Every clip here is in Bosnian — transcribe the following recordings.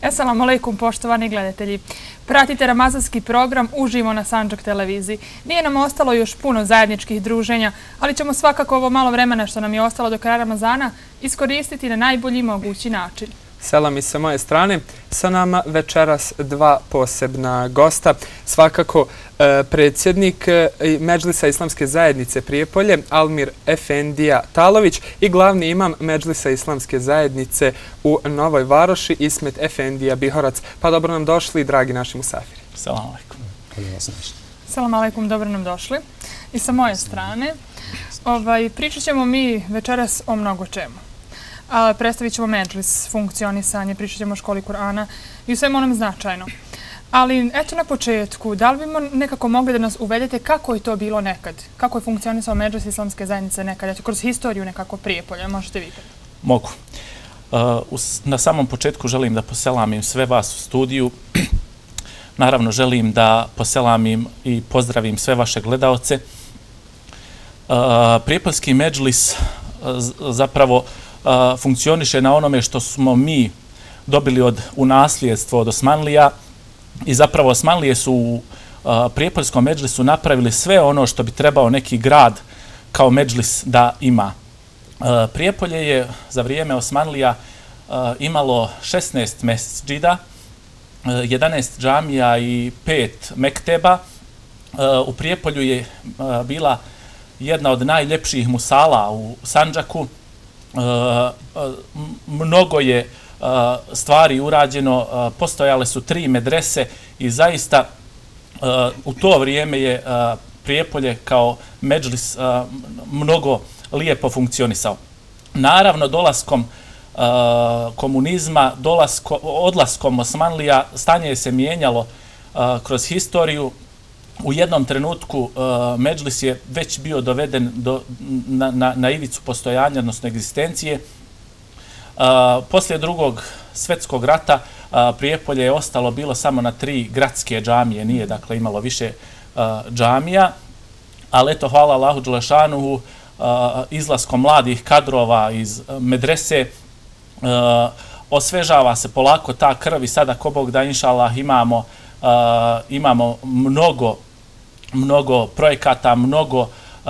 Esselamu alaikum, poštovani gledatelji. Pratite ramazanski program uživo na Sandžak televiziji. Nije nam ostalo još puno zajedničkih druženja, ali ćemo svakako ovo malo vremena što nam je ostalo do kraja Ramazana iskoristiti na najbolji mogući način. Selam i sa moje strane. Sa nama večeras dva posebna gosta. Svakako predsjednik Medžlisa Islamske zajednice Prijepolje, Almir Efendija Talović, i glavni imam Medžlisa Islamske zajednice u Novoj Varoši, Ismet Efendija Bihorac. Pa dobro nam došli, dragi naši musafiri. Selam alaikum. Selam alaikum, dobro nam došli. I sa moje strane pričat ćemo mi večeras o mnogo čemu. Predstavit ćemo Medžlis, funkcionisanje, pričat ćemo o školi Kur'ana i svemu onom značajno. Ali eto na početku, da li bi nekako mogli da nas uvedete kako je to bilo nekad? Kako je funkcionisao Medžlis Islamske zajednice nekad? Eto, kroz historiju nekako Prijepolja, možete vidjeti. Mogu. Na samom početku želim da poselamim sve vas u studiju. Naravno želim da poselamim i pozdravim sve vaše gledaoce. Prijepoljski Medžlis zapravo funkcioniše na onome što smo mi dobili u nasljedstvo od Osmanlija, i zapravo Osmanlije su u Prijepoljskom Medžlisu napravili sve ono što bi trebao neki grad kao Medžlis da ima. Prijepolje je za vrijeme Osmanlija imalo 16 mesdžida, 11 džamija i 5 mekteba. U Prijepolju je bila jedna od najljepših musala u Sandžaku. Mnogo je stvari urađeno, postojale su 3 medrese i zaista u to vrijeme je Prijepolje kao Medžlis mnogo lijepo funkcionisao. Naravno, dolaskom komunizma, odlaskom Osmanlija, stanje se mijenjalo kroz historiju. U jednom trenutku Medžlis je već bio doveden na ivicu postojanja, odnosno egzistencije. Poslije Drugog svjetskog rata Prijepolje je ostalo bilo samo na 3 gradske džamije, nije dakle imalo više džamija, ali eto, hvala Allahu dželešanuhu, izlaskom mladih kadrova iz medrese osvežava se polako ta krv i sada ko Bog da inša Allah imamo mnogo projekata, mnogo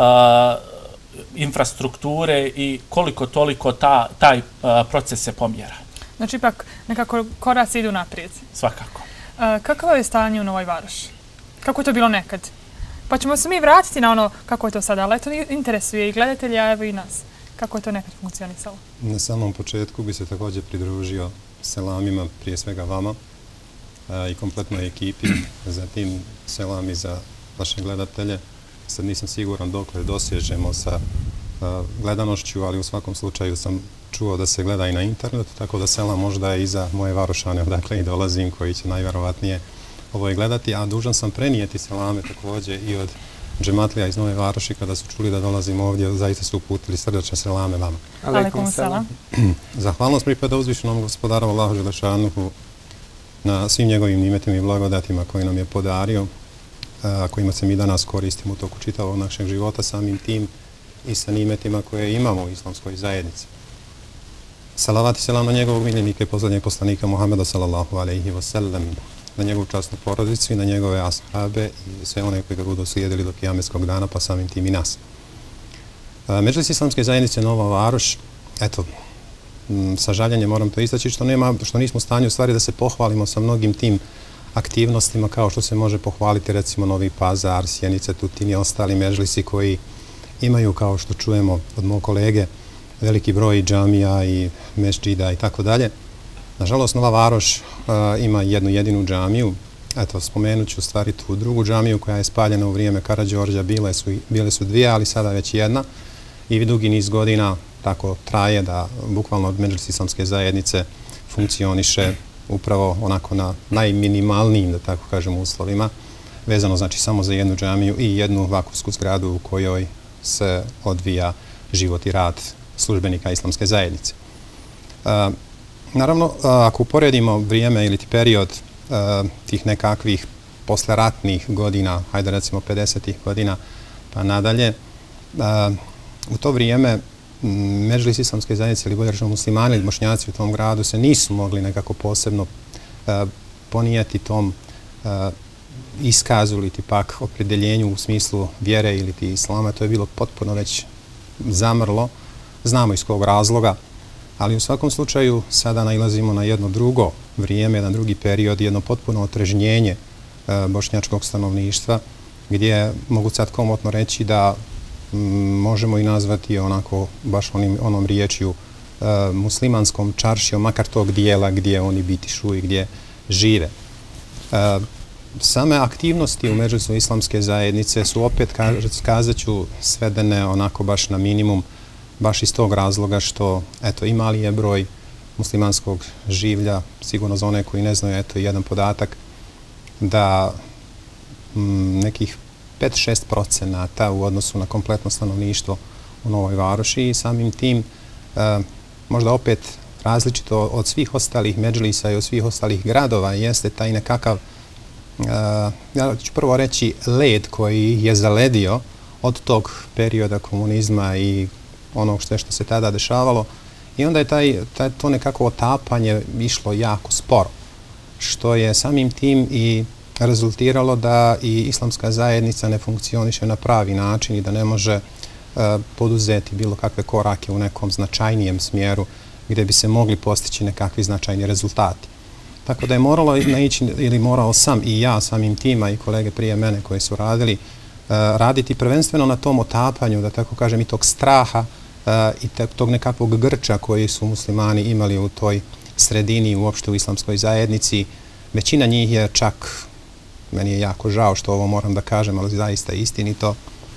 infrastrukture i koliko toliko taj proces se pomjera. Znači ipak nekako koraci idu naprijed. Svakako. Kakvo je stanje u Novoj Varoši? Kako je to bilo nekad? Pa ćemo se mi vratiti na ono kako je to sada, ali to interesuje i gledatelja, evo i nas. Kako je to nekad funkcionisalo? Na samom početku bi se također pridružio selamima, prije svega vama i kompletnoj ekipi. Zatim selam i za vaše gledatelje. Sad nisam siguran dokle dosežemo sa gledanošću, ali u svakom slučaju sam čuo da se gleda i na internetu, tako da selam možda i za moje Varošane odakle i dolazim, koji će najvjerovatnije ovo i gledati, a dužan sam prenijeti selame također i od džematlija iz Nove Varoši. Kada su čuli da dolazim ovdje, zaista su uputili srdačne selame vama. Alejkum selam. Zahvalnost pripada uzvišenom gospodaru Allahu dželešanuhu na svim njegovim nimetima i blagodatima koje nam je podario, kojima se mi danas koristimo u toku čitavog našeg života, samim tim i sa nimetima koje imamo u islamskoj zajednici. Salavat i selam na njegovog miljenika i posljednjeg poslanika Muhammeda sallallahu alaihi wa sallam, na njegovu časnu porodicu i na njegove ashabe i sve one koji ga budu slijedili do kijameskog dana, pa samim tim i nas. Medžlis Islamske zajednice Nova Varoš, eto, sa žaljenjem moram to istaći, što nismo u stanju u stvari da se pohvalimo sa mnogim tim aktivnostima kao što se može pohvaliti recimo Novi Pazar, Sjenice, Tutin i ostali medžlisi koji imaju, kao što čujemo od mog kolege, veliki broj džamija i mesdžida i tako dalje. Nažalost, Nova Varoš ima jednu jedinu džamiju. Eto, spomenut ću u stvari tu drugu džamiju koja je spaljena u vrijeme Karađorđa. Bile su 2, ali sada već jedna. I dugi niz godina tako traje da bukvalno od Medžlis Islamske zajednice funkcioniše upravo onako na najminimalnijim, da tako kažem, uslovima, vezano znači samo za jednu džamiju i jednu vakufsku zgradu u kojoj se odvija život i rad službenika Islamske zajednice. Naravno, ako uporedimo vrijeme ili period tih nekakvih posleratnih godina, hajde recimo 50-ih godina pa nadalje, u to vrijeme Medžlis Islamske zajednice ili bolje rečeno muslimani ili bošnjaci u tom gradu se nisu mogli nekako posebno ponijeti tom iskazu ili ti pak opredeljenju u smislu vjere ili ti islama. To je bilo potpuno već zamrlo. Znamo iz kog razloga. Ali u svakom slučaju sada nailazimo na jedno drugo vrijeme, jedan drugi period, jedno potpuno otrežnjenje bošnjačkog stanovništva, gdje mogu sad komotno reći da možemo i nazvati onako baš onom riječju muslimanskom čaršijom, makar tog dijela gdje oni bitišu i gdje žive. Same aktivnosti u Medžlisu islamske zajednice su opet, kazat ću, svedene onako baš na minimum, baš iz tog razloga što, eto, i mali je broj muslimanskog življa, sigurno za one koji ne znaju, eto, jedan podatak, da nekih 5-6% u odnosu na kompletno stanovništvo u Novoj Varoši i samim tim možda opet različito od svih ostalih medžlisa i od svih ostalih gradova jeste taj nekakav, ja ću prvo reći, led koji je zaledio od tog perioda komunizma i onog što se tada dešavalo i onda je to nekako otapanje išlo jako sporo, što je samim tim i rezultiralo da i islamska zajednica ne funkcioniše na pravi način i da ne može poduzeti bilo kakve korake u nekom značajnijem smjeru gdje bi se mogli postići nekakvi značajni rezultati. Tako da je moralo naići, ili morao sam i ja samim tima i kolege prije mene koji su raditi prvenstveno na tom otapanju, da tako kažem, i tog straha i tog nekakvog grča koji su muslimani imali u toj sredini, uopšte u islamskoj zajednici. Većina njih je čak, meni je jako žao što ovo moram da kažem, ali zaista istinito,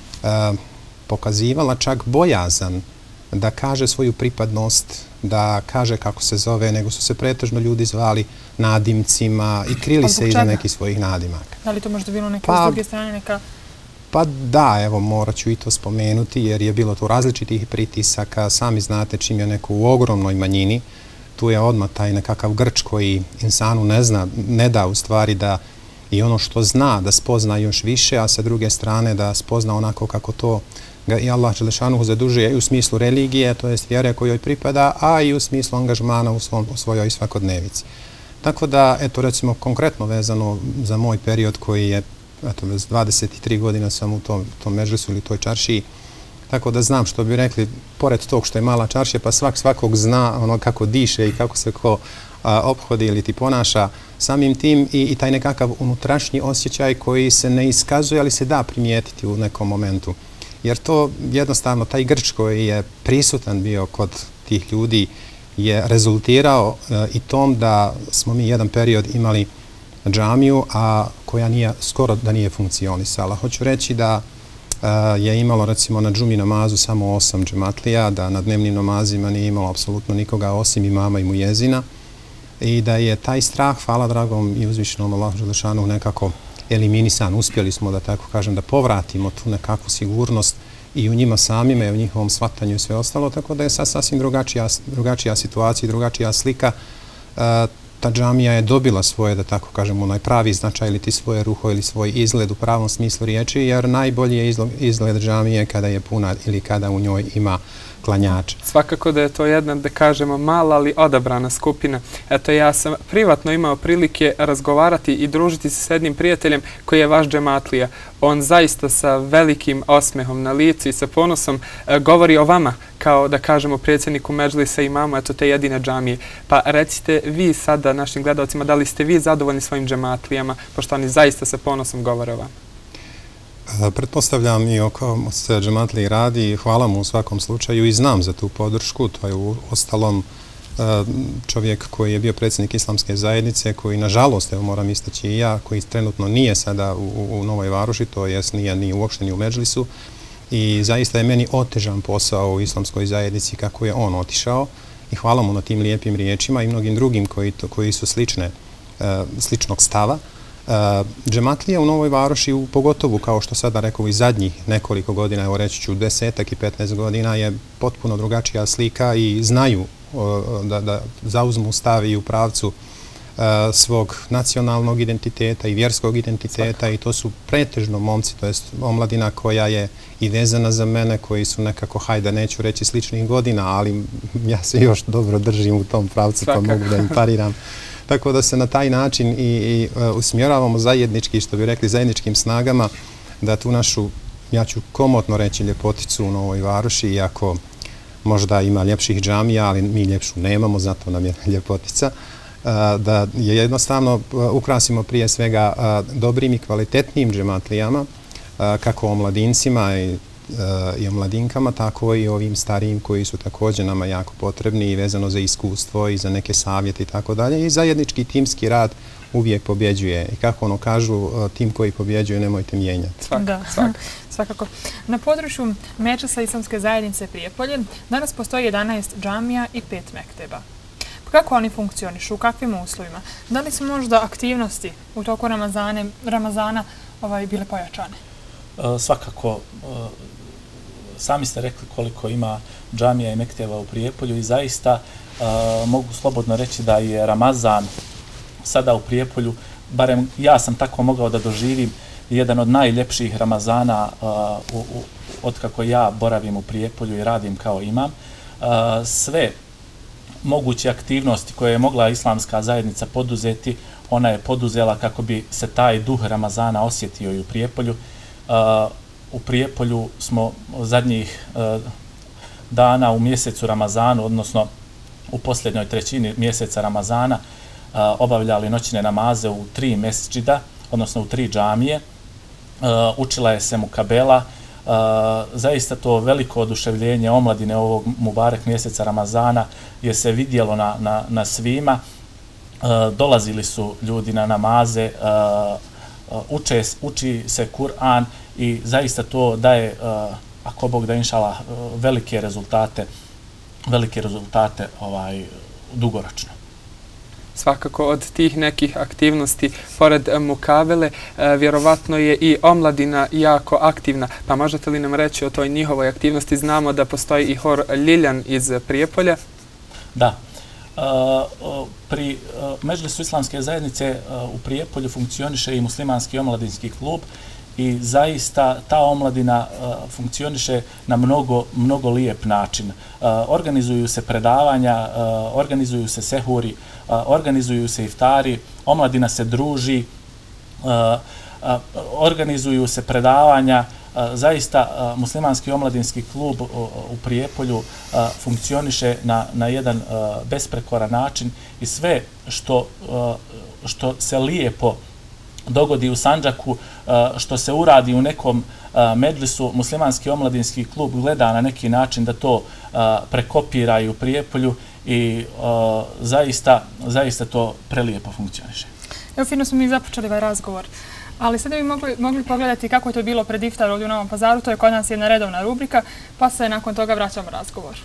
pokazivala čak bojazan da kaže svoju pripadnost, da kaže kako se zove, nego su se pretežno ljudi zvali nadimcima i krili se iza nekih svojih nadimaka. Da li to možda bilo neka s druge strane neka... Pa da, evo, morat ću i to spomenuti, jer je bilo tu različitih pritisaka. Sami znate, čim je neko u ogromnoj manjini, tu je odmah taj nekakav grč koji insanu ne da u stvari da i ono što zna da spozna još više, a sa druge strane da spozna onako kako to ga i Allah dželešanuhu zadužuje i u smislu religije, to jest vjere kojoj pripada, a i u smislu angažmana u svojoj svakodnevici. Tako da, eto, recimo, konkretno vezano za moj period koji je, eto, 23 godina sam u tom medžlisu ili toj čaršiji, tako da znam, što bi rekli, pored tog što je mala čaršija, pa svakog zna ono kako diše i kako se ko ophodi ili ti ponaša, samim tim i taj nekakav unutrašnji osjećaj koji se ne iskazuje, ali se da primijetiti u nekom momentu. Jer to jednostavno, taj grč koji je prisutan bio kod tih ljudi je rezultirao i tom da smo mi jedan period imali džamiju, a koja skoro da nije funkcionisala. Hoću reći da je imalo, recimo, na džumi namazu samo 8 džematlija, da na dnevnim namazima nije imalo apsolutno nikoga osim imama i mujezina i da je taj strah, hvala dragom i uzvišenom Allahu dželešanu, nekako eliminisan. Uspjeli smo, da tako kažem, da povratimo tu nekakvu sigurnost i u njima samima i u njihovom shvatanju i sve ostalo, tako da je sad sasvim drugačija situacija, drugačija slika. Ta džamija je dobila svoje, da tako kažem, onaj pravi značaj ili ti svoje ruho ili svoj izgled u pravom smislu riječi, jer najbolji je izgled džamije kada je puna ili kada u njoj ima klanjača. Svakako da je to jedna, da kažemo, mala ali odabrana skupina. Eto, ja sam privatno imao prilike razgovarati i družiti se s jednim prijateljem koji je vaš džematlija. On zaista sa velikim osmehom na licu i sa ponosom govori o vama kao, da kažemo, predsjedniku medžlisa i imamu, eto, te jedine džamije. Pa recite vi sada našim gledalcima, da li ste vi zadovoljni svojim džematlijama, pošto oni zaista sa ponosom govore o vama? Pretpostavljam i oko se džematliji radi i hvala mu u svakom slučaju i znam za tu podršku. To je u ostalom čovjek koji je bio predsjednik islamske zajednice, koji, nažalost, evo moram istaći i ja, koji trenutno nije sada u Novoj Varoši, to jest nije ni uopšte ni u medžlisu, i zaista je meni otežan posao u islamskoj zajednici kako je on otišao i hvala mu na tim lijepim riječima i mnogim drugim koji su sličnog stava. Džematlija u Novoj Varoši, pogotovo kao što sada rekao i zadnjih nekoliko godina, evo reći ću 10 i 15 godina, je potpuno drugačija slika i znaju da zauzmu stav i u pravcu svog nacionalnog identiteta i vjerskog identiteta i to su pretežno momci, to je omladina koja je i vezana za mene, koji su nekako, hajde, neću reći sličnih godina, ali ja se još dobro držim u tom pravcu pa mogu da im pariram. Tako da se na taj način i usmjeravamo zajednički, što bi rekli, zajedničkim snagama, da tu našu, ja ću komotno reći, ljepoticu u Novoj Varoši, iako možda ima ljepših džamija, ali mi ljepšu nemamo, zato nam je ljepotica, da je jednostavno ukrasimo prije svega dobrim i kvalitetnim džematlijama, kako o mladincima i o mladinkama, tako i ovim starijim koji su također nama jako potrebni i vezano za iskustvo i za neke savjete i tako dalje. I zajednički timski rad uvijek pobjeđuje. I kako ono kažu, tim koji pobjeđuje nemojte mijenjati. Svakako. Na području Medžlisa Islamske zajednice Prijepolje danas postoji 11 džamija i 5 mekteba. Kako oni funkcionišu, u kakvim uslovima? Da li su možda aktivnosti u toku Ramazana bile pojačane? Svakako. Sami ste rekli koliko ima džamija i mekteba u Prijepolju i zaista mogu slobodno reći da je Ramazan sada u Prijepolju, barem ja sam tako mogao da doživim, jedan od najljepših Ramazana od kako ja boravim u Prijepolju i radim kao imam. Sve moguće aktivnosti koje je mogla islamska zajednica poduzeti, ona je poduzela kako bi se taj duh Ramazana osjetio i u Prijepolju. U Prijepolju smo zadnjih dana u mjesecu Ramazanu, odnosno u posljednjoj trećini mjeseca Ramazana, obavljali noćne namaze u 3 mesdžida, odnosno u 3 džamije. Učila je se mukabela. Zaista to veliko oduševljenje omladine ovog mubarek mjeseca Ramazana je se vidjelo na svima. Dolazili su ljudi na namaze, uči se Kur'an i zaista to daje, ako Bog da inšala, velike rezultate dugoročno. Svakako od tih nekih aktivnosti, pored mukabele, vjerovatno je i omladina jako aktivna. Pa možete li nam reći o toj njihovoj aktivnosti? Znamo da postoji i hor Ljiljan iz Prijepolja. Da. Pri Medžlisu Islamske zajednice u Prijepolju funkcioniše i muslimanski omladinski klub i zaista ta omladina funkcioniše na mnogo lijep način. Organizuju se predavanja, organizuju se sehuri, organizuju se iftari, omladina se druži, organizuju se predavanja. Zaista muslimanski omladinski klub u Prijepolju funkcioniše na jedan besprekoran način i sve što se lijepo dogodi u Sandžaku, što se uradi u nekom medžlisu, muslimanski omladinski klub gleda na neki način da to prekopira i u Prijepolju i zaista to prelijepo funkcioniše. Evo, fino smo mi započeli ovaj razgovor, ali sada bi mogli pogledati kako je to bilo pred iftar ovdje u Novom Pazaru. To je kod nas jedna redovna rubrika, pa se nakon toga vraćamo razgovor.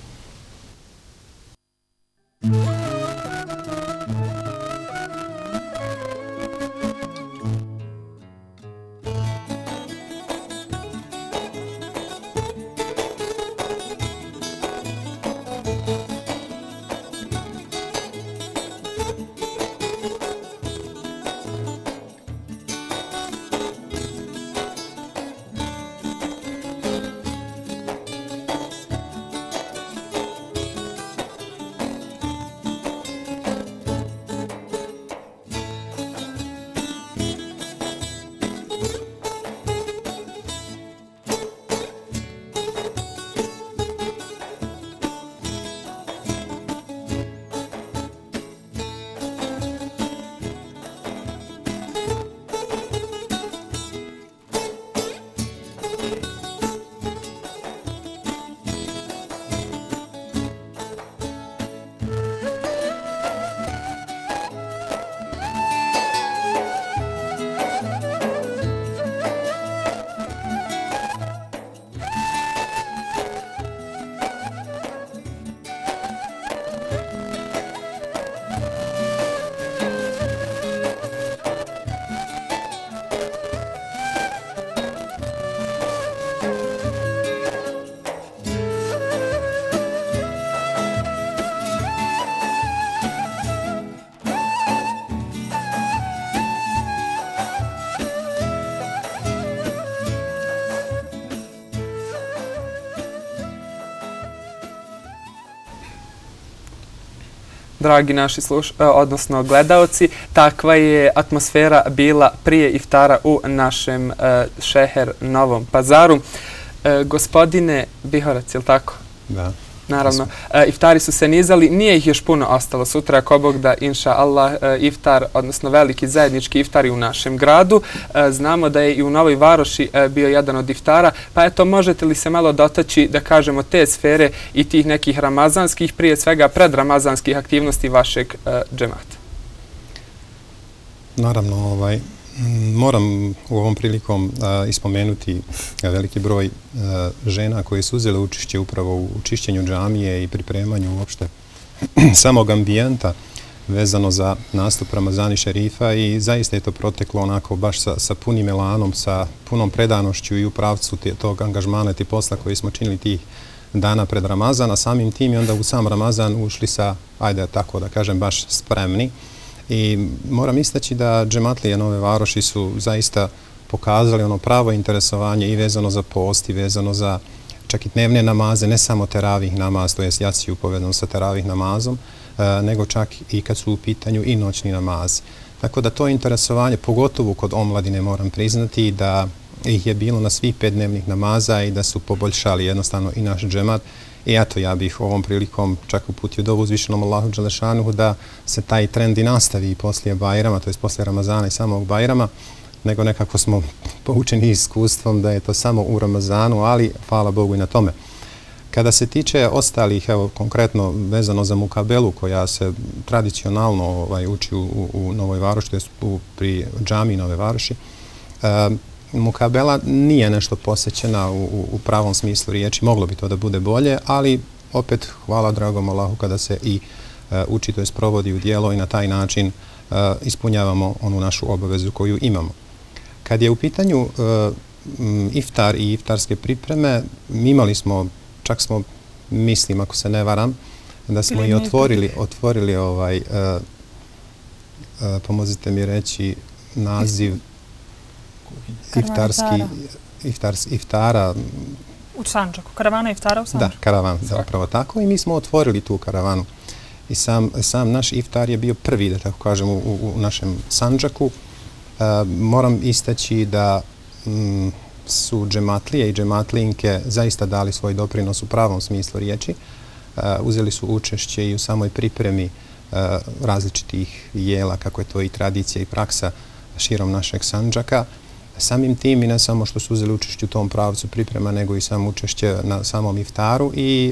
dragi naši odnosno gledaoci, takva je atmosfera bila prije iftara u našem šeher Novom Pazaru. Gospodine Bihorac, je li tako? Da. Naravno, iftari su se nizali, nije ih još puno ostalo. Sutra, ako Bog da, inša Allah, iftar, odnosno veliki zajednički iftari u našem gradu. Znamo da je i u Novoj Varoši bio jedan od iftara, pa eto, možete li se malo dotaći, da kažemo, te sfere i tih nekih ramazanskih, prije svega predramazanskih aktivnosti vašeg džemata? Naravno, moram u ovom prilikom ispomenuti veliki broj žena koje su uzele učešće upravo u čišćenju džamije i pripremanju uopšte samog ambijenta vezano za nastup Ramazani šerifa i zaista je to proteklo onako baš sa punim elanom, sa punom predanošću i u pravcu tog angažmana i posla koji smo činili tih dana pred Ramazan, a samim tim i onda u sam Ramazan ušli sa, ajde tako da kažem, baš spremni. I moram istaći da džematlije Nove Varoši su zaista pokazali ono pravo interesovanje i vezano za post i vezano za čak i dnevne namaze, ne samo teravih namaz, to je jaciju povezano sa teravih namazom, nego čak i kad su u pitanju i noćni namazi. Tako da to interesovanje, pogotovo kod omladine, moram priznati da ih je bilo na svih 5 dnevnih namaza i da su poboljšali jednostavno i naš džemat. I eto, ja bih ovom prilikom čak uputio dovu uzvišenom Allahu Đelešanuhu da se taj trend i nastavi poslije Bajrama, to je poslije Ramazana i samog Bajrama, nego nekako smo poučeni iskustvom da je to samo u Ramazanu, ali hvala Bogu i na tome. Kada se tiče ostalih, evo konkretno vezano za mukabelu koja se tradicionalno uči u Novoj Varoši, to je pri džamiji Nove Varoši, mukabela nije nešto posjećena u pravom smislu riječi, moglo bi to da bude bolje, ali opet hvala dragom Allahu kada se i uči, to je sprovodi u djelo i na taj način ispunjavamo onu našu obavezu koju imamo. Kad je u pitanju iftar i iftarske pripreme, imali smo, čak smo, mislim ako se ne varam, da smo i otvorili pomozite mi reći naziv iftara. U Sandžaku, karavana iftara u Sandžaku. Da, karavan, zapravo tako. I mi smo otvorili tu karavanu. I sam naš iftar je bio prvi, da tako kažem, u našem Sandžaku. Moram istaći da su džematlije i džematlinke zaista dali svoj doprinos u pravom smislu riječi. Uzeli su učešće i u samoj pripremi različitih jela, kako je to i tradicija i praksa širom našeg Sandžaka. Samim tim i ne samo što su uzeli učešće u tom pravcu priprema, nego i samo učešće na samom iftaru i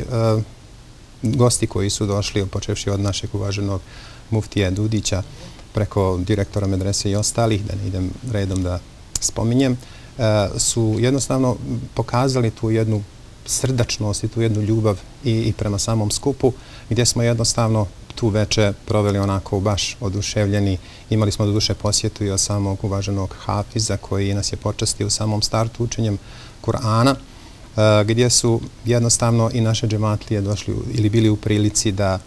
gosti koji su došli, počevši od našeg uvaženog muftije Dudića, preko direktora medrese i ostalih, da ne idem redom da spominjem, su jednostavno pokazali tu jednu srdačnost i tu jednu ljubav i prema samom skupu, gdje smo jednostavno tu veče proveli onako baš oduševljeni. Imali smo do duše posjetu i od samog uvaženog Hafiza koji nas je počastio u samom startu učenjem Kur'ana, gdje su jednostavno i naše džematlije došli ili bili u prilici da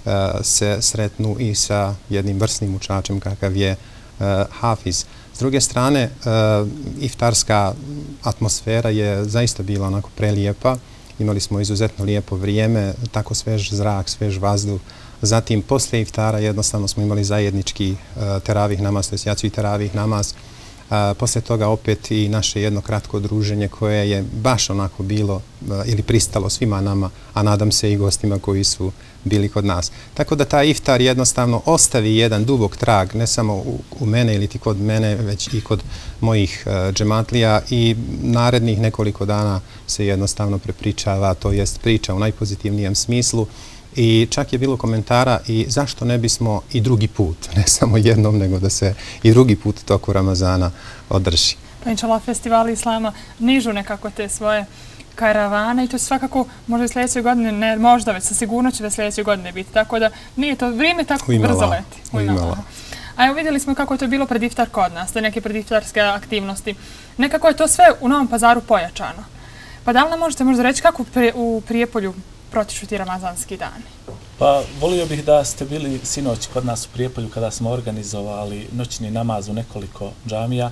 se sretnu i sa jednim vrsnim učačem kakav je Hafiz. S druge strane, iftarska atmosfera je zaista bila onako prelijepa. Imali smo izuzetno lijepo vrijeme, tako svež zrak, svež vazduh. Zatim, poslije iftara jednostavno smo imali zajednički teravih namaz, to je jaciju i teravih namaz. Poslije toga opet i naše jedno kratko druženje koje je baš onako bilo ili pristalo svima nama, a nadam se i gostima koji su bili kod nas. Tako da taj iftar jednostavno ostavi jedan dubok trag, ne samo u mene ili ti kod mene, već i kod mojih džematlija i narednih nekoliko dana se jednostavno prepričava, to jest priča u najpozitivnijem smislu. I čak je bilo komentara i zašto ne bismo i drugi put, ne samo jednom, nego da se i drugi put toku Ramazana održi. Pa inšallah, festivali Islama nižu nekako te svoje karavane i to svakako možda i sljedeće godine, ne možda već sa sigurnošću da sljedeće godine biti, tako da nije to vrijeme tako brzo leti. A evo vidjeli smo kako je to bilo pred iftar kod nas, te neke prediftarske aktivnosti. Nekako je to sve u Novom Pazaru pojačano. Pa da li nam možete možda reći kako u Prijepolju protiču ti ramazanski dani? Pa volio bih da ste bili sinoć kod nas u Prijepolju kada smo organizovali noćni namaz u nekoliko džamija.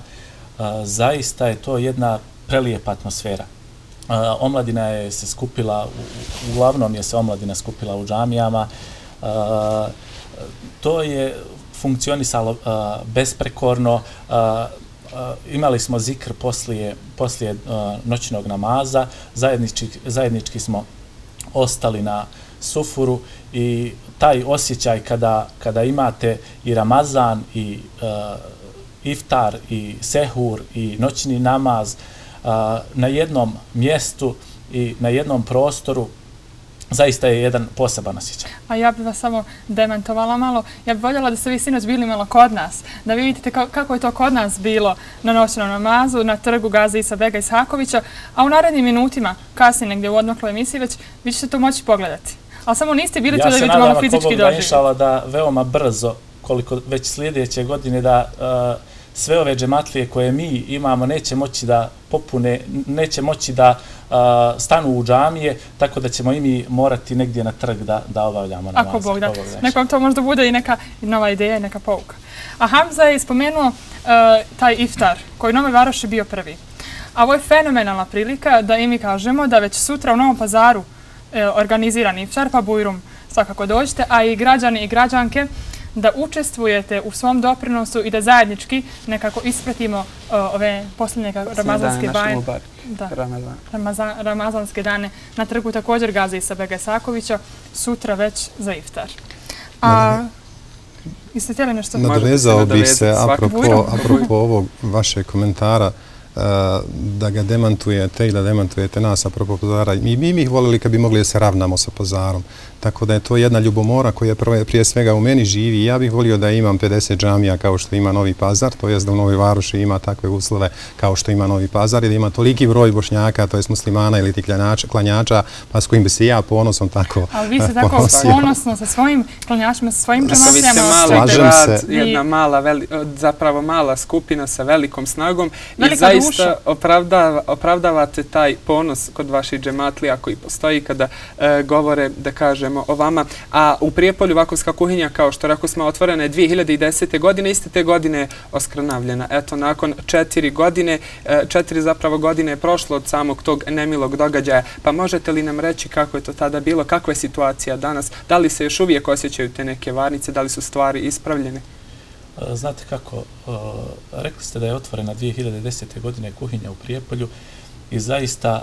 Zaista je to jedna prelijepa atmosfera. Omladina je se skupila, uglavnom je se omladina skupila u džamijama. To je funkcionisalo besprekorno. Imali smo zikr poslije noćnog namaza, zajednički smo ostali na sufuru i taj osjećaj kada imate i Ramazan i iftar i sehur i noćni namaz na jednom mjestu i na jednom prostoru, zaista je jedan poseban osjećaj. A ja bih vas samo demantovala malo. Ja bih voljela da ste vi sinoć bili malo kod nas, da vi vidite kako je to kod nas bilo na noćnom namazu, na trgu Gazi Isa Bega Ishakovića, a u narednim minutima, kasnije negdje u odmakloj emisiji već, vi ćete to moći pogledati. Ali samo niste bili tu da vidite malo fizički doživljati. Ja se nadam da veoma brzo, koliko već sljedeće godine, da sve ove džematlije koje mi imamo neće moći da popune, neće moći da stanu u džamije, tako da ćemo i mi morati negdje na trg da obavljamo namaz. Ako Bog da. Nekom to možda bude i neka nova ideja i neka pouka. A Hamza je spomenuo taj iftar koji u Novoj Varoši bio prvi. A ovo je fenomenalna prilika da i mi kažemo da već sutra u Novom Pazaru organiziran iftar, pa Bujrum svakako dođete, a i građani i građanke da učestvujete u svom doprinosu i da zajednički nekako ispratimo ove posljednje ramazanske ramazanske dane na trgu također Gazi Isa Bega Isakovića, sutra već za iftar. Jeste htjeli nešto? Nadovezao bih se apropo ovog vašeg komentara da ga demantujete i da demantujete nas apropo Pazara. Mi bih voljeli kad bi mogli da se ravnamo sa Pazarom. Tako da je to jedna ljubomora koja prije svega u meni živi i ja bih volio da imam 50 džamija kao što ima Novi Pazar, to jest da u Novoj Varoši ima takve uslove kao što ima Novi Pazar i da ima toliki broj Bošnjaka, to jest muslimana ili ti klanjača, pa s kojim bi se ja ponosom tako ali vi se tako ponosno sa svojim klanjačima, sa svojim džematlijama. Slažem se. Jedna zapravo mala skupina sa velikom snagom i zaista opravdavate taj ponos kod vaših džematlija koji postoji kada govore, da kažemo, o vama. A u Prijepolju Vakufska kuhinja, kao što rekao smo, otvorena je 2010. godine, iste te godine je oskrnavljena. Eto, nakon 4 godine, 4 zapravo godine je prošlo od samog tog nemilog događaja. Pa možete li nam reći kako je to tada bilo, kakva je situacija danas? Da li se još uvijek osjećaju te neke varnice, da li su stvari ispravljene? Znate kako, rekli ste da je otvorena 2010. godine kuhinja u Prijepolju i zaista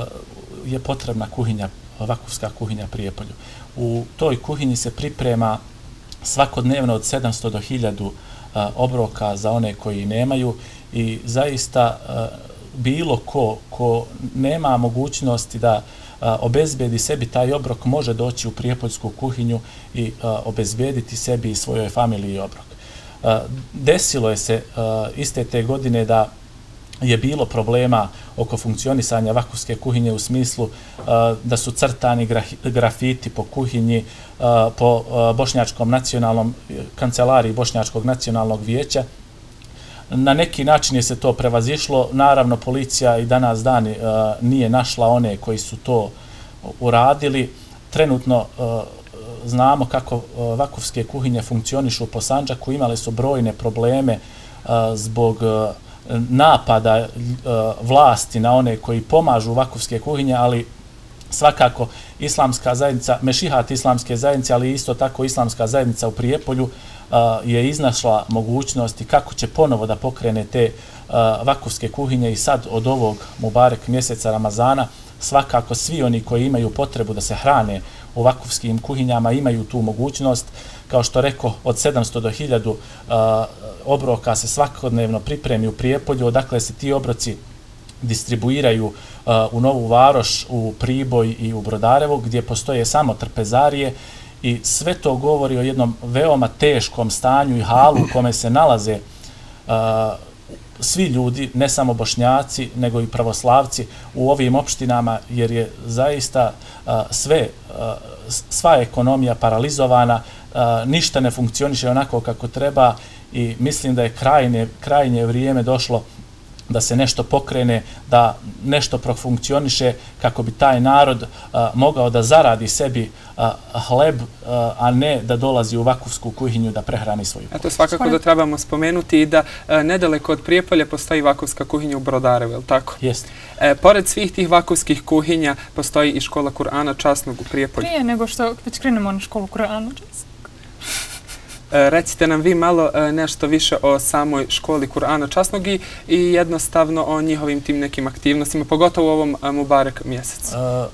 je potrebna kuhinja, Vakufska kuhinja Prijepolju. U toj kuhinji se priprema svakodnevno od 700 do 1000 obroka za one koji nemaju i zaista bilo ko nema mogućnosti da obezbedi sebi taj obrok može doći u Prijepoljsku kuhinju i obezbediti sebi i svojoj familiji obrok. Desilo je se iste te godine da je bilo problema oko funkcionisanja Vakufske kuhinje u smislu da su crtani grafiti po kuhinji, po Bošnjačkom nacionalnom kancelariji Bošnjačkog nacionalnog vijeća. Na neki način je se to prevazišlo. Naravno, policija i danas dan nije našla one koji su to uradili. Trenutno znamo kako Vakufske kuhinje funkcionišu po Sandžaku. Imali su brojne probleme zbog napada vlasti na one koji pomažu Vakufske kuhinje, ali svakako islamska zajednica, mešihat islamske zajednice, ali isto tako islamska zajednica u Prijepolju je iznašla mogućnosti kako će ponovo da pokrene te Vakufske kuhinje i sad od ovog Mubarek mjeseca Ramazana svakako svi oni koji imaju potrebu da se hrane u Vakufskim kuhinjama imaju tu mogućnost. Kao što rekao, od 700 do 1000 obroka se svakodnevno pripremi u Prijepolju, odakle se ti obroci distribuiraju u Novu Varoš, u Priboj i u Brodarevo, gdje postoje samo trpezarije i sve to govori o jednom veoma teškom stanju i halu u kome se nalaze svi ljudi, ne samo Bošnjaci, nego i pravoslavci u ovim opštinama, jer je zaista sva ekonomija paralizovana, ništa ne funkcioniše onako kako treba i mislim da je krajnje vrijeme došlo da se nešto pokrene, da nešto profunkcioniše kako bi taj narod mogao da zaradi sebi hleb, a ne da dolazi u Vakufsku kuhinju da prehrani svoju kuhinju. Eto, svakako da trebamo spomenuti i da nedaleko od Prijepolja postoji Vakufska kuhinja u Brodarevu, je li tako? Jeste. Pored svih tih Vakufskih kuhinja postoji i škola Kur'ana Časnog u Prijepolju. Prije nego što već krenemo na školu Kur'ana Časnog. Recite nam vi malo nešto više o samoj školi Kur'ana časnog i jednostavno o njihovim tim nekim aktivnostima, pogotovo u ovom Mubarek mjesecu.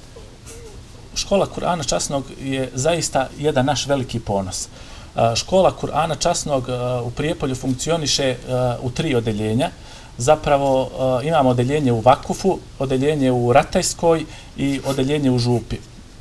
Škola Kur'ana časnog je zaista jedan naš veliki ponos. Škola Kur'ana časnog u Prijepolju funkcioniše u 3 odeljenja. Zapravo imamo odeljenje u Vakufu, odeljenje u Ratajskoj i odeljenje u Župi.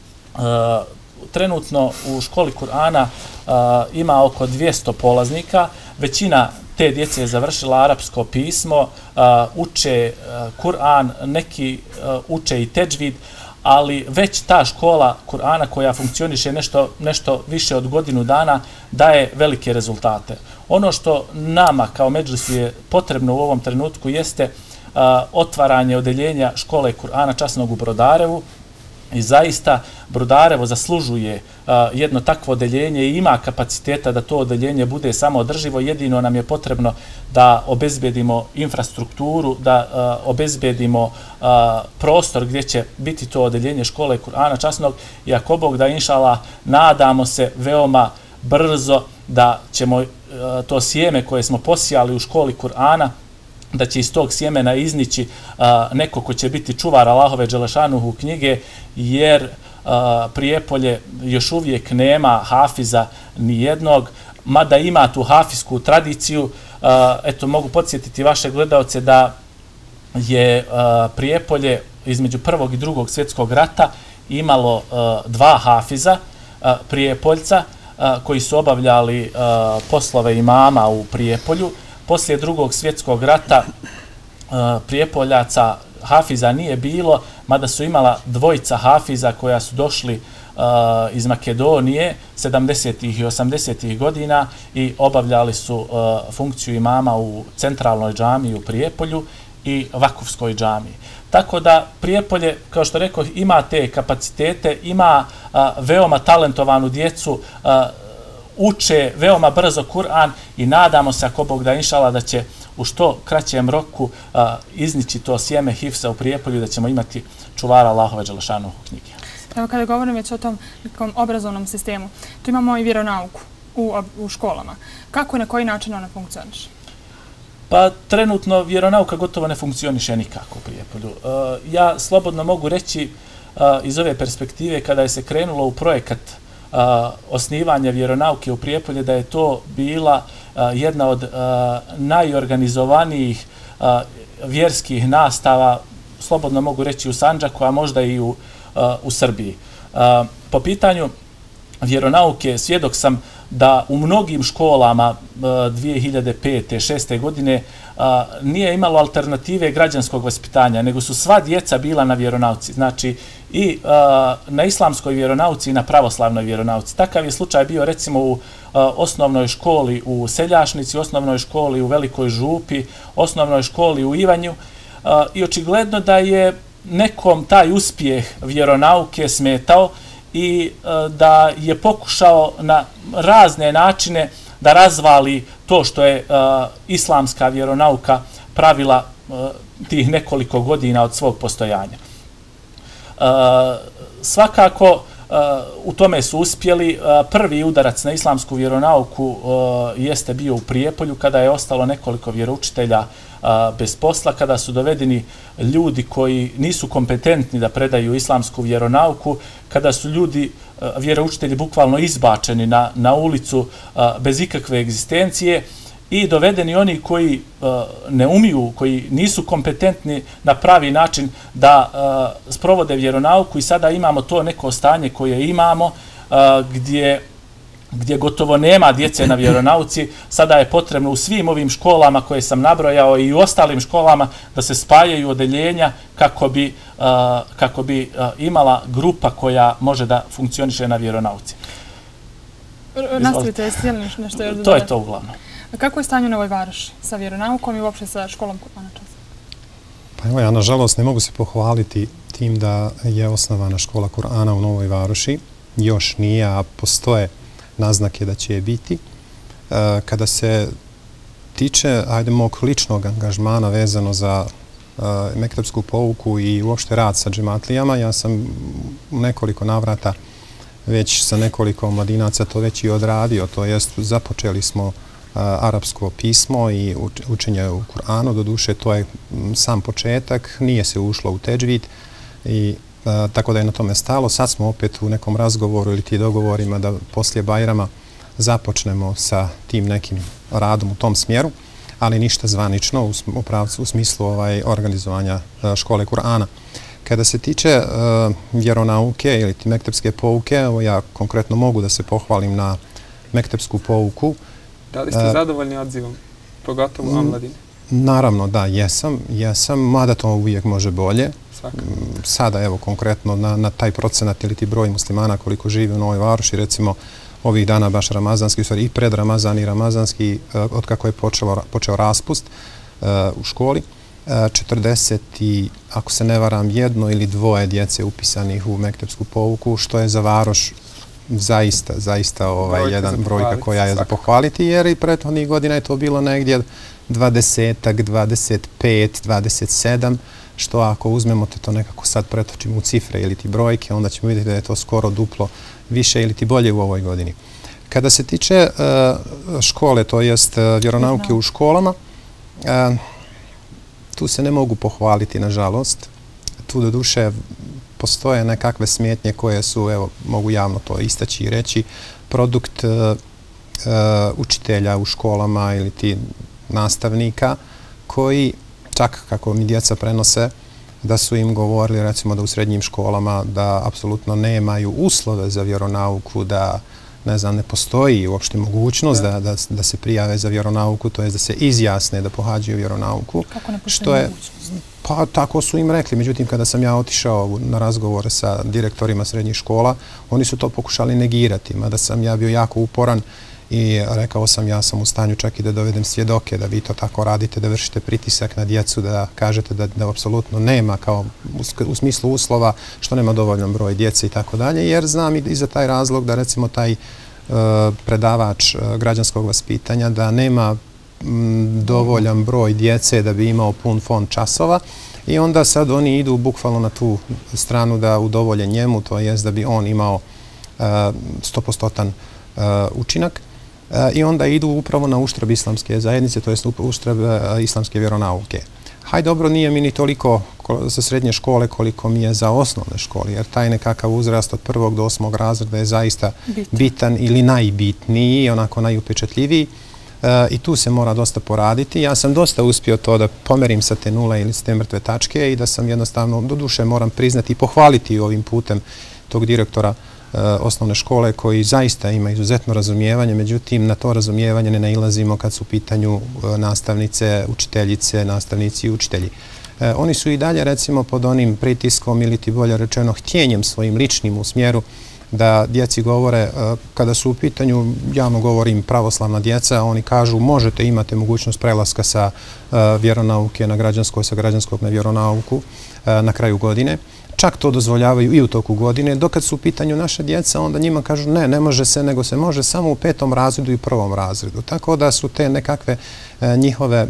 Trenutno u školi Kur'ana ima oko 200 polaznika. Većina te djece je završila arapsko pismo, uče Kur'an, neki uče i teđvid, ali već ta škola Kur'ana koja funkcioniše nešto više od godinu dana daje velike rezultate. Ono što nama kao medžlisu je potrebno u ovom trenutku jeste otvaranje odeljenja škole Kur'ana časnog u Brodarevu i zaista Brodarevo zaslužuje jedno takvo odeljenje i ima kapaciteta da to odeljenje bude samoodrživo. Jedino nam je potrebno da obezbedimo infrastrukturu, da obezbedimo prostor gdje će biti to odeljenje škole Kur'ana časnog i ako Bog da inšala nadamo se veoma brzo da ćemo to sjeme koje smo posijali u školi Kur'ana, da će iz tog sjemena iznići neko ko će biti čuvar Allahove dželešanuhu knjige, jer Prijepolje još uvijek nema hafiza ni jednog, mada ima tu hafizsku tradiciju. Eto, mogu podsjetiti vaše gledaoce da je Prijepolje između Prvog i Drugog svjetskog rata imalo 2 hafiza Prijepoljca koji su obavljali poslove imama u Prijepolju. Poslije Drugog svjetskog rata Prijepoljaca hafiza nije bilo, mada su imala 2 hafiza koja su došli iz Makedonije 70. i 80. godina i obavljali su funkciju imama u centralnoj džamiji u Prijepolju i Vakufskoj džamiji. Tako da Prijepolje, kao što rekao, ima te kapacitete, ima veoma talentovanu djecu, uče veoma brzo Kur'an i nadamo se, ako Bog da inšala, da će u što kraćem roku iznići to sjeme hifza u Prijepolju, da ćemo imati čuvara Allahove dželešanuhu knjige. Evo, kada govorim već o tom obrazovnom sistemu, tu imamo i vjeronauku u školama. Kako i na koji način ona funkcioniše? Pa trenutno vjeronauka gotovo ne funkcioniše nikako u Prijepolju. Ja slobodno mogu reći iz ove perspektive, kada je se krenulo u projekat osnivanja vjeronauke u Prijepolje, da je to bila jedna od najorganizovanijih vjerskih nastava, slobodno mogu reći u Sandžaku, a možda i u Srbiji. Po pitanju vjeronauke svjedok sam da u mnogim školama 2005. 2006. godine nije imalo alternative građanskog vaspitanja, nego su sva djeca bila na vjeronauci. Znači i na islamskoj vjeronauci i na pravoslavnoj vjeronauci. Takav je slučaj bio recimo u osnovnoj školi u Seljašnici, osnovnoj školi u Velikoj Župi, osnovnoj školi u Ivanju i očigledno da je nekom taj uspjeh vjeronauke smetao i da je pokušao na razne načine da razvali to što je islamska vjeronauka pravila tih nekoliko godina od svog postojanja. Svakako u tome su uspjeli. Prvi udarac na islamsku vjeronauku jeste bio u Prijepolju, kada je ostalo nekoliko vjeroučitelja bez posla, kada su dovedeni ljudi koji nisu kompetentni da predaju islamsku vjeronauku, kada su ljudi, vjeroučitelji, bukvalno izbačeni na ulicu bez ikakve egzistencije i dovedeni oni koji ne umiju, koji nisu kompetentni na pravi način da sprovode vjeronauku i sada imamo to neko stanje koje imamo gdje gotovo nema djece na vjeronauci. Sada je potrebno u svim ovim školama koje sam nabrojao i u ostalim školama da se spajaju odeljenja kako bi imala grupa koja može da funkcioniše na vjeronauci. Nastavite, jeste li nešto još dodati? To je to uglavnom. Kako je stanje u Novoj Varoši sa vjeronaukom i uopšte sa školom Kur'ana časnog? Pa evo, ja nažalost ne mogu se pohvaliti tim da je osnovana škola Kur'ana u Novoj Varoši. Još nije, a postoje naznake da će je biti. Kada se tiče, mog ličnog angažmana vezano za mektepsku pouku i uopšte rad sa džematlijama, ja sam u nekoliko navrata već sa nekoliko mladinaca to već i odradio, to jest započeli smo arapsko pismo i učenje u Kur'anu, doduše to je sam početak, nije se ušlo u teđvid i tako da je na tome stalo. Sad smo opet u nekom razgovoru ili ti dogovorima da poslije Bajrama započnemo sa tim nekim radom u tom smjeru, ali ništa zvanično u smislu organizovanja škole Kur'ana. Kada se tiče vjeronauke ili mektepske pouke, evo ja konkretno mogu da se pohvalim na mektepsku pouku. Da li ste zadovoljni odzivom, pogotovo u omladini? Naravno, da, jesam, mada to uvijek može bolje. Sada, evo, konkretno na taj procenat ili ti broj muslimana koliko živi u Novoj Varoši, recimo ovih dana baš ramazanski, u stvari i pred Ramazan i ramazanski, od kako je počeo raspust u školi, 40 i, ako se ne varam, 1 ili 2 djece upisanih u mektepsku pouku, što je za Varoš zaista jedan brojka koja je za pohvaliti, jer i prethodnih godina je to bilo negdje 20-ak, 25, 27, što ako uzmemo te to nekako sad pretočimo u cifre ili ti brojke, onda ćemo vidjeti da je to skoro duplo više ili ti bolje u ovoj godini. Kada se tiče škole, to jest vjeronauke u školama, tu se ne mogu pohvaliti, nažalost. Tu do duše postoje nekakve smetnje koje su, evo, mogu javno to istaći i reći, produkt učitelja u školama ili ti nastavnika koji, čak kako mi djeca prenose, da su im govorili recimo da u srednjim školama da apsolutno nemaju uslove za vjeronauku, da ne postoji uopšte mogućnost da se prijave za vjeronauku, to je da se izjasne da pohađaju vjeronauku. Kako ne postoji mogućnost? Pa tako su im rekli, međutim kada sam ja otišao na razgovore sa direktorima srednjih škola, oni su to pokušali negirati, mada sam ja bio jako uporan i rekao sam ja sam u stanju čak i da dovedem svjedoke da vi to tako radite, da vršite pritisak na djecu, da kažete da apsolutno nema kao u smislu uslova što nema dovoljan broj djece i tako dalje, jer znam i za taj razlog da recimo taj predavač građanskog vaspitanja da nema dovoljan broj djece da bi imao pun fond časova i onda sad oni idu bukvalno na tu stranu da udovolje njemu, to jest da bi on imao 100% učinak i onda idu upravo na uštrb islamske zajednice, to jest uštrb islamske vjeronauke. Hajde, dobro, nije mi ni toliko za srednje škole koliko mi je za osnovne škole, jer taj nekakav uzrast od 1. do 8. razreda je zaista bitan ili najbitniji, onako najupečatljiviji i tu se mora dosta poraditi. Ja sam dosta uspio to da pomerim sa te nule ili sa te mrtve tačke i da sam jednostavno, do duše moram priznati i pohvaliti ovim putem tog direktora osnovne škole koji zaista ima izuzetno razumijevanje, međutim na to razumijevanje ne nailazimo kad su u pitanju nastavnice, učiteljice, nastavnici i učitelji. Oni su i dalje recimo pod onim pritiskom ili ti bolje rečeno htjenjem svojim ličnim u smjeru da djeci govore, kada su u pitanju, javno govorim, pravoslavna djeca, oni kažu možete, imate mogućnost prelaska sa vjeronauke na građansko, sa građanskog na vjeronauku na kraju godine. Čak to dozvoljavaju i u toku godine, dok kad su u pitanju naša djeca, onda njima kažu ne može se, nego se može samo u 5. razredu i 1. razredu. Tako da su te nekakve njihove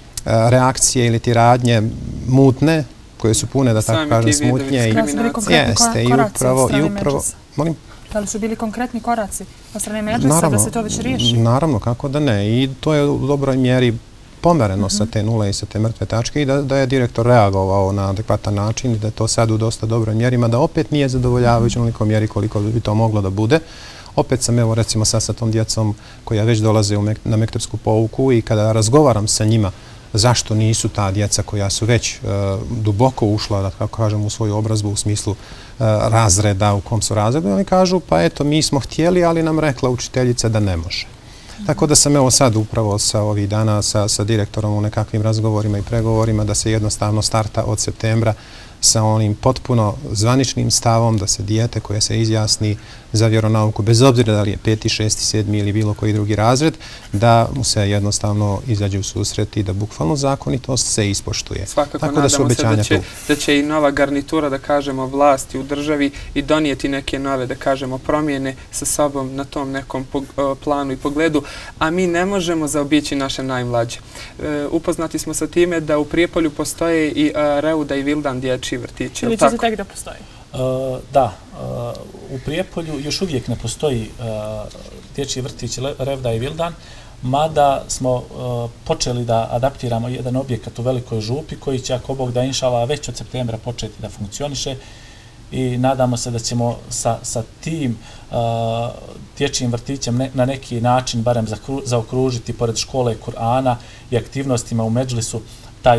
reakcije ili ti radnje mutne, koje su pune, da tako kažem, smutnje. Jeste, i upravo... Molim? Da li su bili konkretni koraci od strane Medžlisa da se to već riješi? Naravno, kako da ne. I to je u dobroj mjeri pomereno sa te nule i sa te mrtve tačke i da je direktor reagovao na adekvatan način i da je to sad u dosta dobroj mjerima, da opet nije zadovoljavajući onoliko mjeri koliko bi to moglo da bude. Opet sam, evo recimo sad sa tom djecom koja već dolaze na mektepsku pouku i kada razgovaram sa njima zašto nisu ta djeca koja su već duboko ušla, da tako kažem, u svoju obrazbu u smislu razreda, u kom su razredu, oni kažu pa eto mi smo htjeli, ali nam rekla učiteljica da ne može. Tako da sam evo sad upravo sa ovih dana sa direktorom u nekakvim razgovorima i pregovorima da se jednostavno starta od septembra sa onim potpuno zvaničnim stavom da se dijete koje se izjasni za vjeronauku, bez obzira da li je 5., 6., 7. ili bilo koji drugi razred, da mu se jednostavno izađe u susret i da bukvalno zakonitost se ispoštuje. Svakako nadamo se da će i nova garnitura, da kažemo, vlasti u državi i donijeti neke nove, da kažemo, promjene sa sobom na tom nekom planu i pogledu, a mi ne možemo zaobići naše najmlađe. Upoznati smo sa time da u Prijepolju postoje i Reuda i Vildan dječji vrtići. Ili će se tek da postoji? Da, u Prijepolju još uvijek ne postoji dječji vrtić Revda i Vildan, mada smo počeli da adaptiramo jedan objekat u Velikoj Župi koji će, ako Bog da inšala, već od septembra početi da funkcioniše i nadamo se da ćemo sa tim dječjim vrtićem na neki način barem zaokružiti pored škole Kur'ana i aktivnostima u Medžlisu taj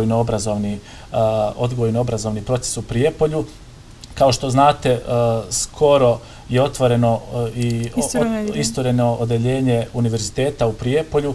odgojno-obrazovni proces u Prijepolju. Kao što znate, skoro je otvoreno i istureno odeljenje univerziteta u Prijepolju.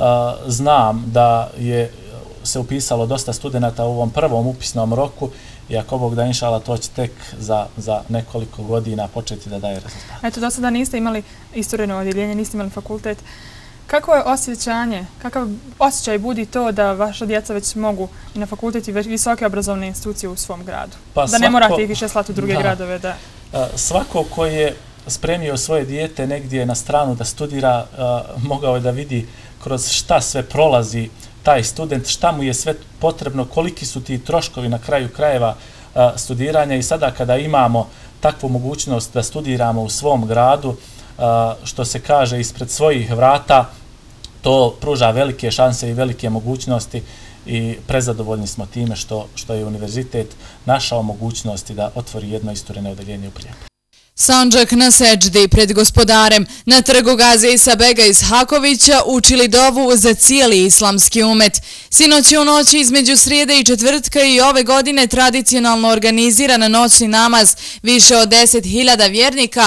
Znam da je se upisalo dosta studenta u ovom prvom upisnom roku i ako Bog da inšala, to će tek za nekoliko godina početi da daje rezultat. Eto, do sada niste imali istureno odeljenje, niste imali fakultet. Kako je osjećanje, kakav osjećaj budi to da vaša djeca već mogu i na fakultet i visoke obrazovne institucije u svom gradu? Da ne morate ih više slati u druge gradove? Svako ko je spremio svoje dijete negdje na stranu da studira, mogao je da vidi kroz šta sve prolazi taj student, šta mu je sve potrebno, koliki su ti troškovi na kraju krajeva studiranja i sada kada imamo takvu mogućnost da studiramo u svom gradu, što se kaže ispred svojih vrata, to pruža velike šanse i velike mogućnosti i prezadovoljni smo time što je univerzitet našao mogućnosti da otvori jedno istureno odeljenje u Prijepolju. Sandžak na seđdi pred gospodarem. Na trgu Gaze Isabega Ishakovića učili dovu za cijeli islamski umet. Sinoć je u noći između srijede i četvrtka i ove godine tradicionalno organiziran noćni namaz. Više od 10.000 vjernika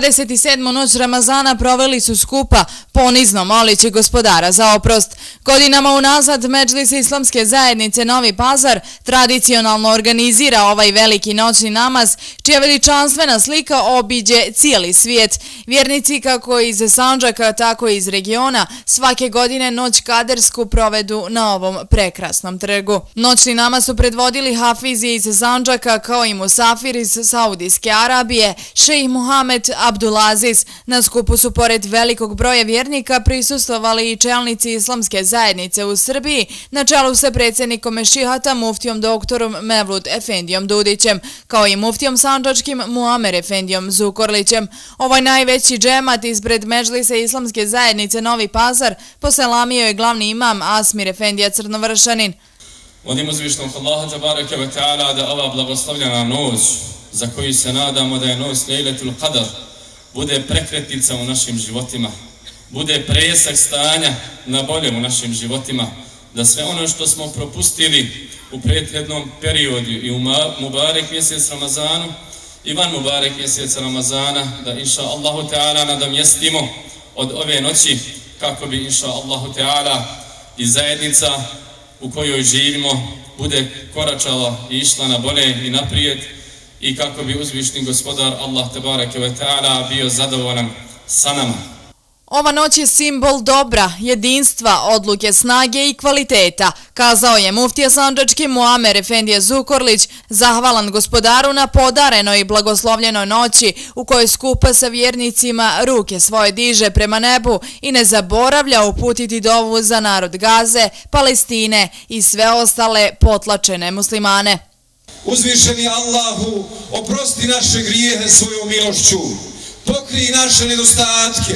27. noć Ramazana proveli su skupa, ponizno molići gospodara za oprost. Godinama unazad Medžlis Islamske zajednice Novi Pazar tradicionalno organizira ovaj veliki noćni namaz, čija veličanstvena slika obiđe cijeli svijet. Vjernici kako iz Sandžaka, tako i iz regiona svake godine noć kadersku provedu na ovom prekrasnom trgu. Noćni namaz su predvodili hafizi iz Sandžaka kao i musafir iz Saudijske Arabije, šejh Muhamed Abdulaziz. Na skupu su pored velikog broja vjernika prisustvovali i čelnici islamske zajednice u Srbiji na čelu sa predsjednikom Mešihata muftijom doktorom Mevlud Efendijom Dudićem, kao i muftijom sandžačkim Muamer Efendijom Zukorlićem. Ovaj najveći džemat ispred Medžlisa Islamske zajednice Novi Pazar poselamio je glavni imam Asmir Efendija Crnovršanin. Molim uzvišnog Allaha tabaraka wa ta'ala da ova blagoslovljena noć, za koju se nadamo da je noć Lejletul Qadar, bude prekretnica u našim životima, bude prejesak stanja na bolje u našim životima, da sve ono što smo propustili u prethodnom periodu i u Mubarek mjesec Ramazanu i van Mubarek mjeseca Ramazana, da inša Allahu Teala nadomjestimo od ove noći kako bi inša Allahu Teala i zajednica u kojoj živimo bude koračala i išla na bolje i naprijed i kako bi uzvišni gospodar Allah Tebareke ve Teala bio zadovoljan sa nama. Ova noć je simbol dobra, jedinstva, odluke, snage i kvaliteta, kazao je muftija sandžački Muamer Efendija Zukorlić, zahvalan gospodaru na podarenoj i blagoslovljenoj noći u kojoj skupa sa vjernicima ruke svoje diže prema nebu i ne zaboravlja uputiti dovu za narod Gaze, Palestine i sve ostale potlačene muslimane. Uzvišeni Allahu, oprosti naše grijehe svojom milošću, pokrij naše nedostatke,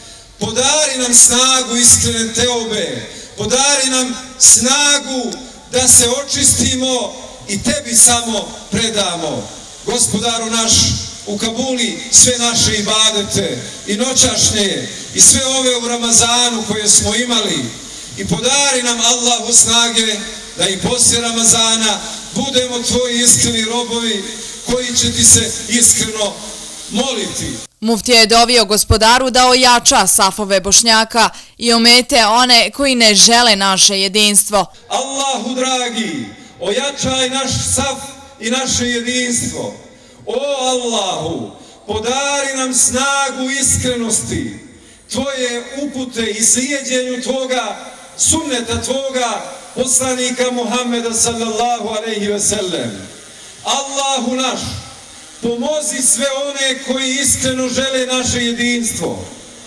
podari nam snagu iskrene teobe, podari nam snagu da se očistimo i tebi samo predamo. Gospodaru naš, ukabuli sve naše ibadete i noćašnje i sve ove u Ramazanu koje smo imali i podari nam Allahu snage da i poslije Ramazana budemo tvoji iskreni robovi koji će ti se iskreno moliti. Muftija je dovio gospodaru da ojača safove Bošnjaka i omete one koji ne žele naše jedinstvo. Allahu dragi, ojačaj naš saf i naše jedinstvo. O Allahu, podari nam snagu iskrenosti, tvoje upute i slijedjenju tvoga sunneta, tvoga poslanika Muhammeda sallallahu alejhi ve sellem. Allahu naš, pomozi sve one koji iskreno žele naše jedinstvo.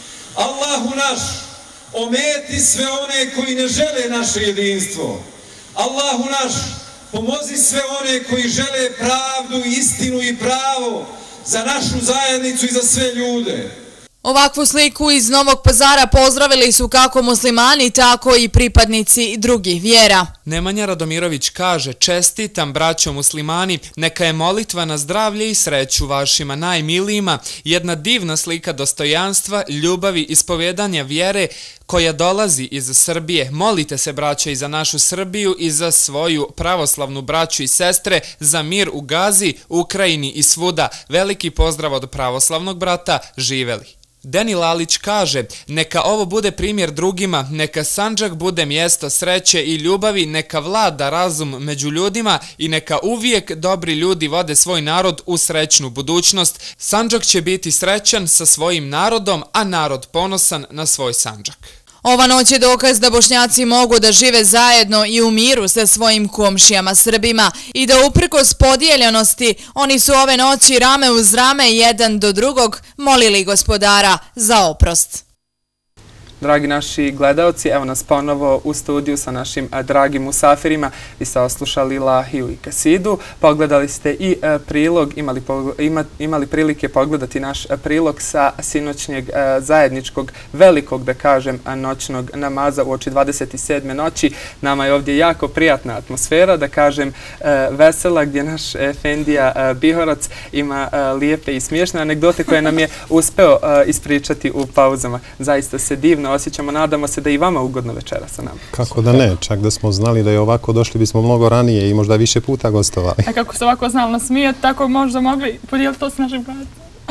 Allahu naš, ometi sve one koji ne žele naše jedinstvo. Allahu naš, pomozi sve one koji žele pravdu, istinu i pravo za našu zajednicu i za sve ljude. Ovakvu sliku iz Novog Pazara pozdravili su kako muslimani, tako i pripadnici drugih vjera. Nemanja Radomirović kaže: čestitam braćo muslimani, neka je molitva na zdravlje i sreću vašima najmilijima, jedna divna slika dostojanstva, ljubavi, ispovjedanja vjere koja dolazi iz Srbije. Molite se braćo i za našu Srbiju i za svoju pravoslavnu braću i sestre, za mir u Gazi, Ukrajini i svuda. Veliki pozdrav od pravoslavnog brata, živeli. Deni Lalić kaže: neka ovo bude primjer drugima, neka Sandžak bude mjesto sreće i ljubavi, neka vlada razum među ljudima i neka uvijek dobri ljudi vode svoj narod u srećnu budućnost. Sandžak će biti srećan sa svojim narodom, a narod ponosan na svoj Sandžak. Ova noć je dokaz da Bošnjaci mogu da žive zajedno i u miru sa svojim komšijama Srbima i da uprkos podijeljenosti oni su ove noći rame uz rame jedan do drugog molili Gospodara za oprost. Dragi naši gledalci, evo nas ponovo u studiju sa našim dragim musafirima. Vi ste oslušali Ilahiju i Kasidu, pogledali ste i prilog, imali prilike pogledati naš prilog sa sinoćnjeg zajedničkog velikog, da kažem, noćnog namaza uoči 27. noći. Nama je ovdje jako prijatna atmosfera, da kažem vesela, gdje naš Efendija Bihorac ima lijepe i smiješne anegdote koje nam je uspeo ispričati u pauzama. Zaista se divno osjećamo, nadamo se da i vama ugodno večera sa nama. Kako da ne, čak da smo znali da je ovako, došli bismo mnogo ranije i možda više puta gostovali. A kako se ovako znali nasmijati, tako možda mogli podijeliti to s našim bratom.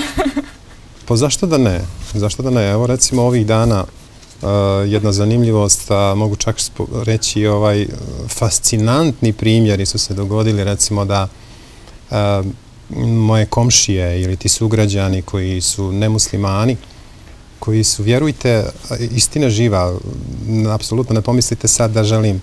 Pa zašto da ne? Zašto da ne? Evo recimo ovih dana jedna zanimljivost, mogu čak reći fascinantni primjeri su se dogodili, recimo da moje komšije ili ti sugrađani koji su nemuslimani, koji su, vjerujte, istina živa, apsolutno ne pomislite sad da želim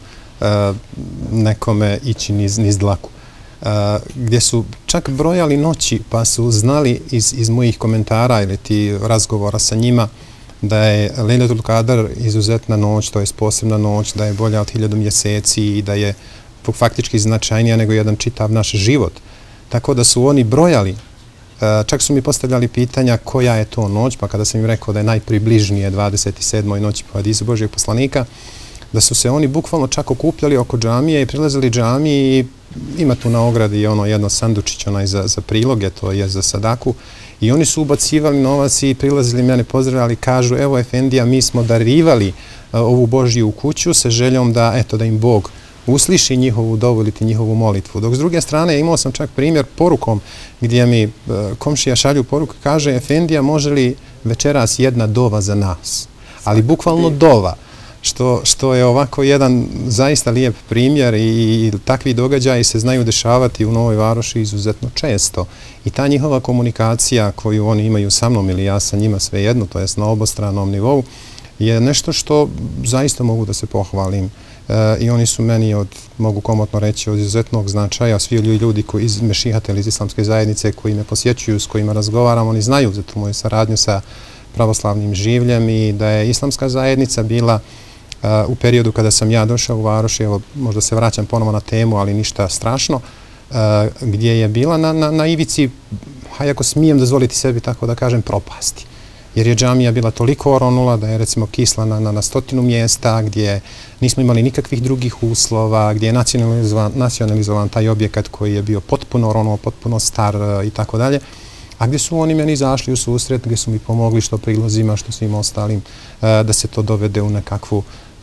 nekome ići niz dlaku, gdje su čak brojali noći pa su znali iz mojih komentara ili ti razgovora sa njima da je Lejletul Kadar izuzetna noć, to je posebna noć, da je bolja od 1000 mjeseci i da je faktički značajnija nego jedan čitav naš život. Tako da su oni brojali. Čak su mi postavljali pitanja koja je to noć, pa kada sam im rekao da je najpribližnije 27. noći po hadisu Božijeg poslanika, da su se oni bukvalno čak okupljali oko džamije i prilazili džamiji i ima tu na ogradi jedno sandučić za priloge, to je za sadaku, i oni su ubacivali novac i prilazili mene, pozdravljali, kažu: evo Efendija, mi smo darivali ovu Božju kuću sa željom da im Bog usliši njihovu dovu ili njihovu molitvu. Dok s druge strane imao sam čak primjer porukom gdje mi komšija šalju poruku, kaže: Efendija, može li večeras jedna dova za nas? Ali bukvalno dova, što je ovako jedan zaista lijep primjer i takvi događaji se znaju dešavati u Novoj Varoši izuzetno često. I ta njihova komunikacija koju oni imaju sa mnom ili ja sa njima, svejedno, to jest na obostranom nivou, je nešto što zaista mogu da se pohvalim. I oni su meni mogu komotno reći, od izuzetnog značaja. Svi ljudi koji iz Mešihata ili iz islamske zajednice koji me posjećuju, s kojima razgovaram, oni znaju za tu moju saradnju sa pravoslavnim življem i da je islamska zajednica bila u periodu kada sam ja došao u Varoš, evo možda se vraćam ponovo na temu, ali ništa strašno, gdje je bila na ivici, ako smijem dozvoliti sebi tako da kažem, propasti. Jer je džamija bila toliko oronula da je recimo kisla na 100 mjesta, gdje nismo imali nikakvih drugih uslova, gdje je nacionalizovan taj objekat koji je bio potpuno oronuo, potpuno star i tako dalje. A gdje su oni meni izašli u susret, gdje su mi pomogli što prilozima, što svim ostalim, da se to dovede u nekakvu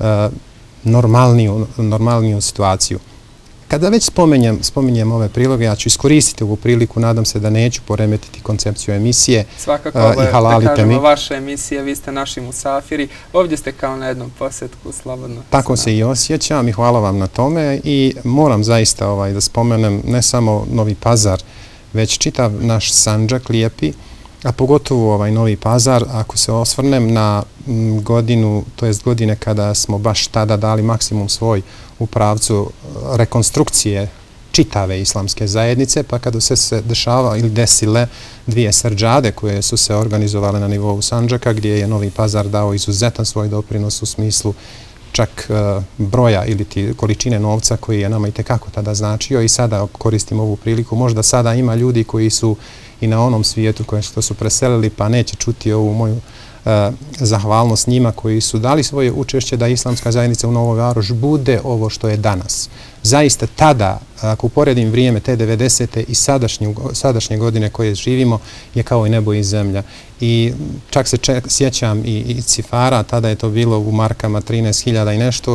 normalniju situaciju. Kada već spominjem ove priloge, ja ću iskoristiti ovu priliku, nadam se da neću poremetiti koncepciju emisije. Svakako, ovo je, da kažemo, vaša emisija, vi ste naši musafiri, ovdje ste kao na jednom posjetku, slobodno. Tako se i osjećam i hvala vam na tome i moram zaista da spomenem ne samo Novi Pazar, već čitav naš Sandžak lijepi, a pogotovo Novi Pazar, ako se osvrnem na godinu, to jest godine kada smo baš tada dali maksimum svoj u pravcu rekonstrukcije čitave islamske zajednice, pa kada se dešava ili desile dvije srdžade koje su se organizovale na nivou Sandžaka, gdje je Novi Pazar dao izuzetan svoj doprinos u smislu čak broja ili količine novca koji je nama i tekako tada značio i sada koristim ovu priliku. Možda sada ima ljudi koji su i na onom svijetu koji su preselili pa neće čuti ovu moju zahvalnost njima koji su dali svoje učešće da islamska zajednica u Novoj Varoš bude ovo što je danas. Zaista tada, ako uporedim vrijeme te 90. i sadašnje godine koje živimo, je kao i nebo i zemlja. I čak se sjećam i cifara, tada je to bilo u markama 13.000 i nešto,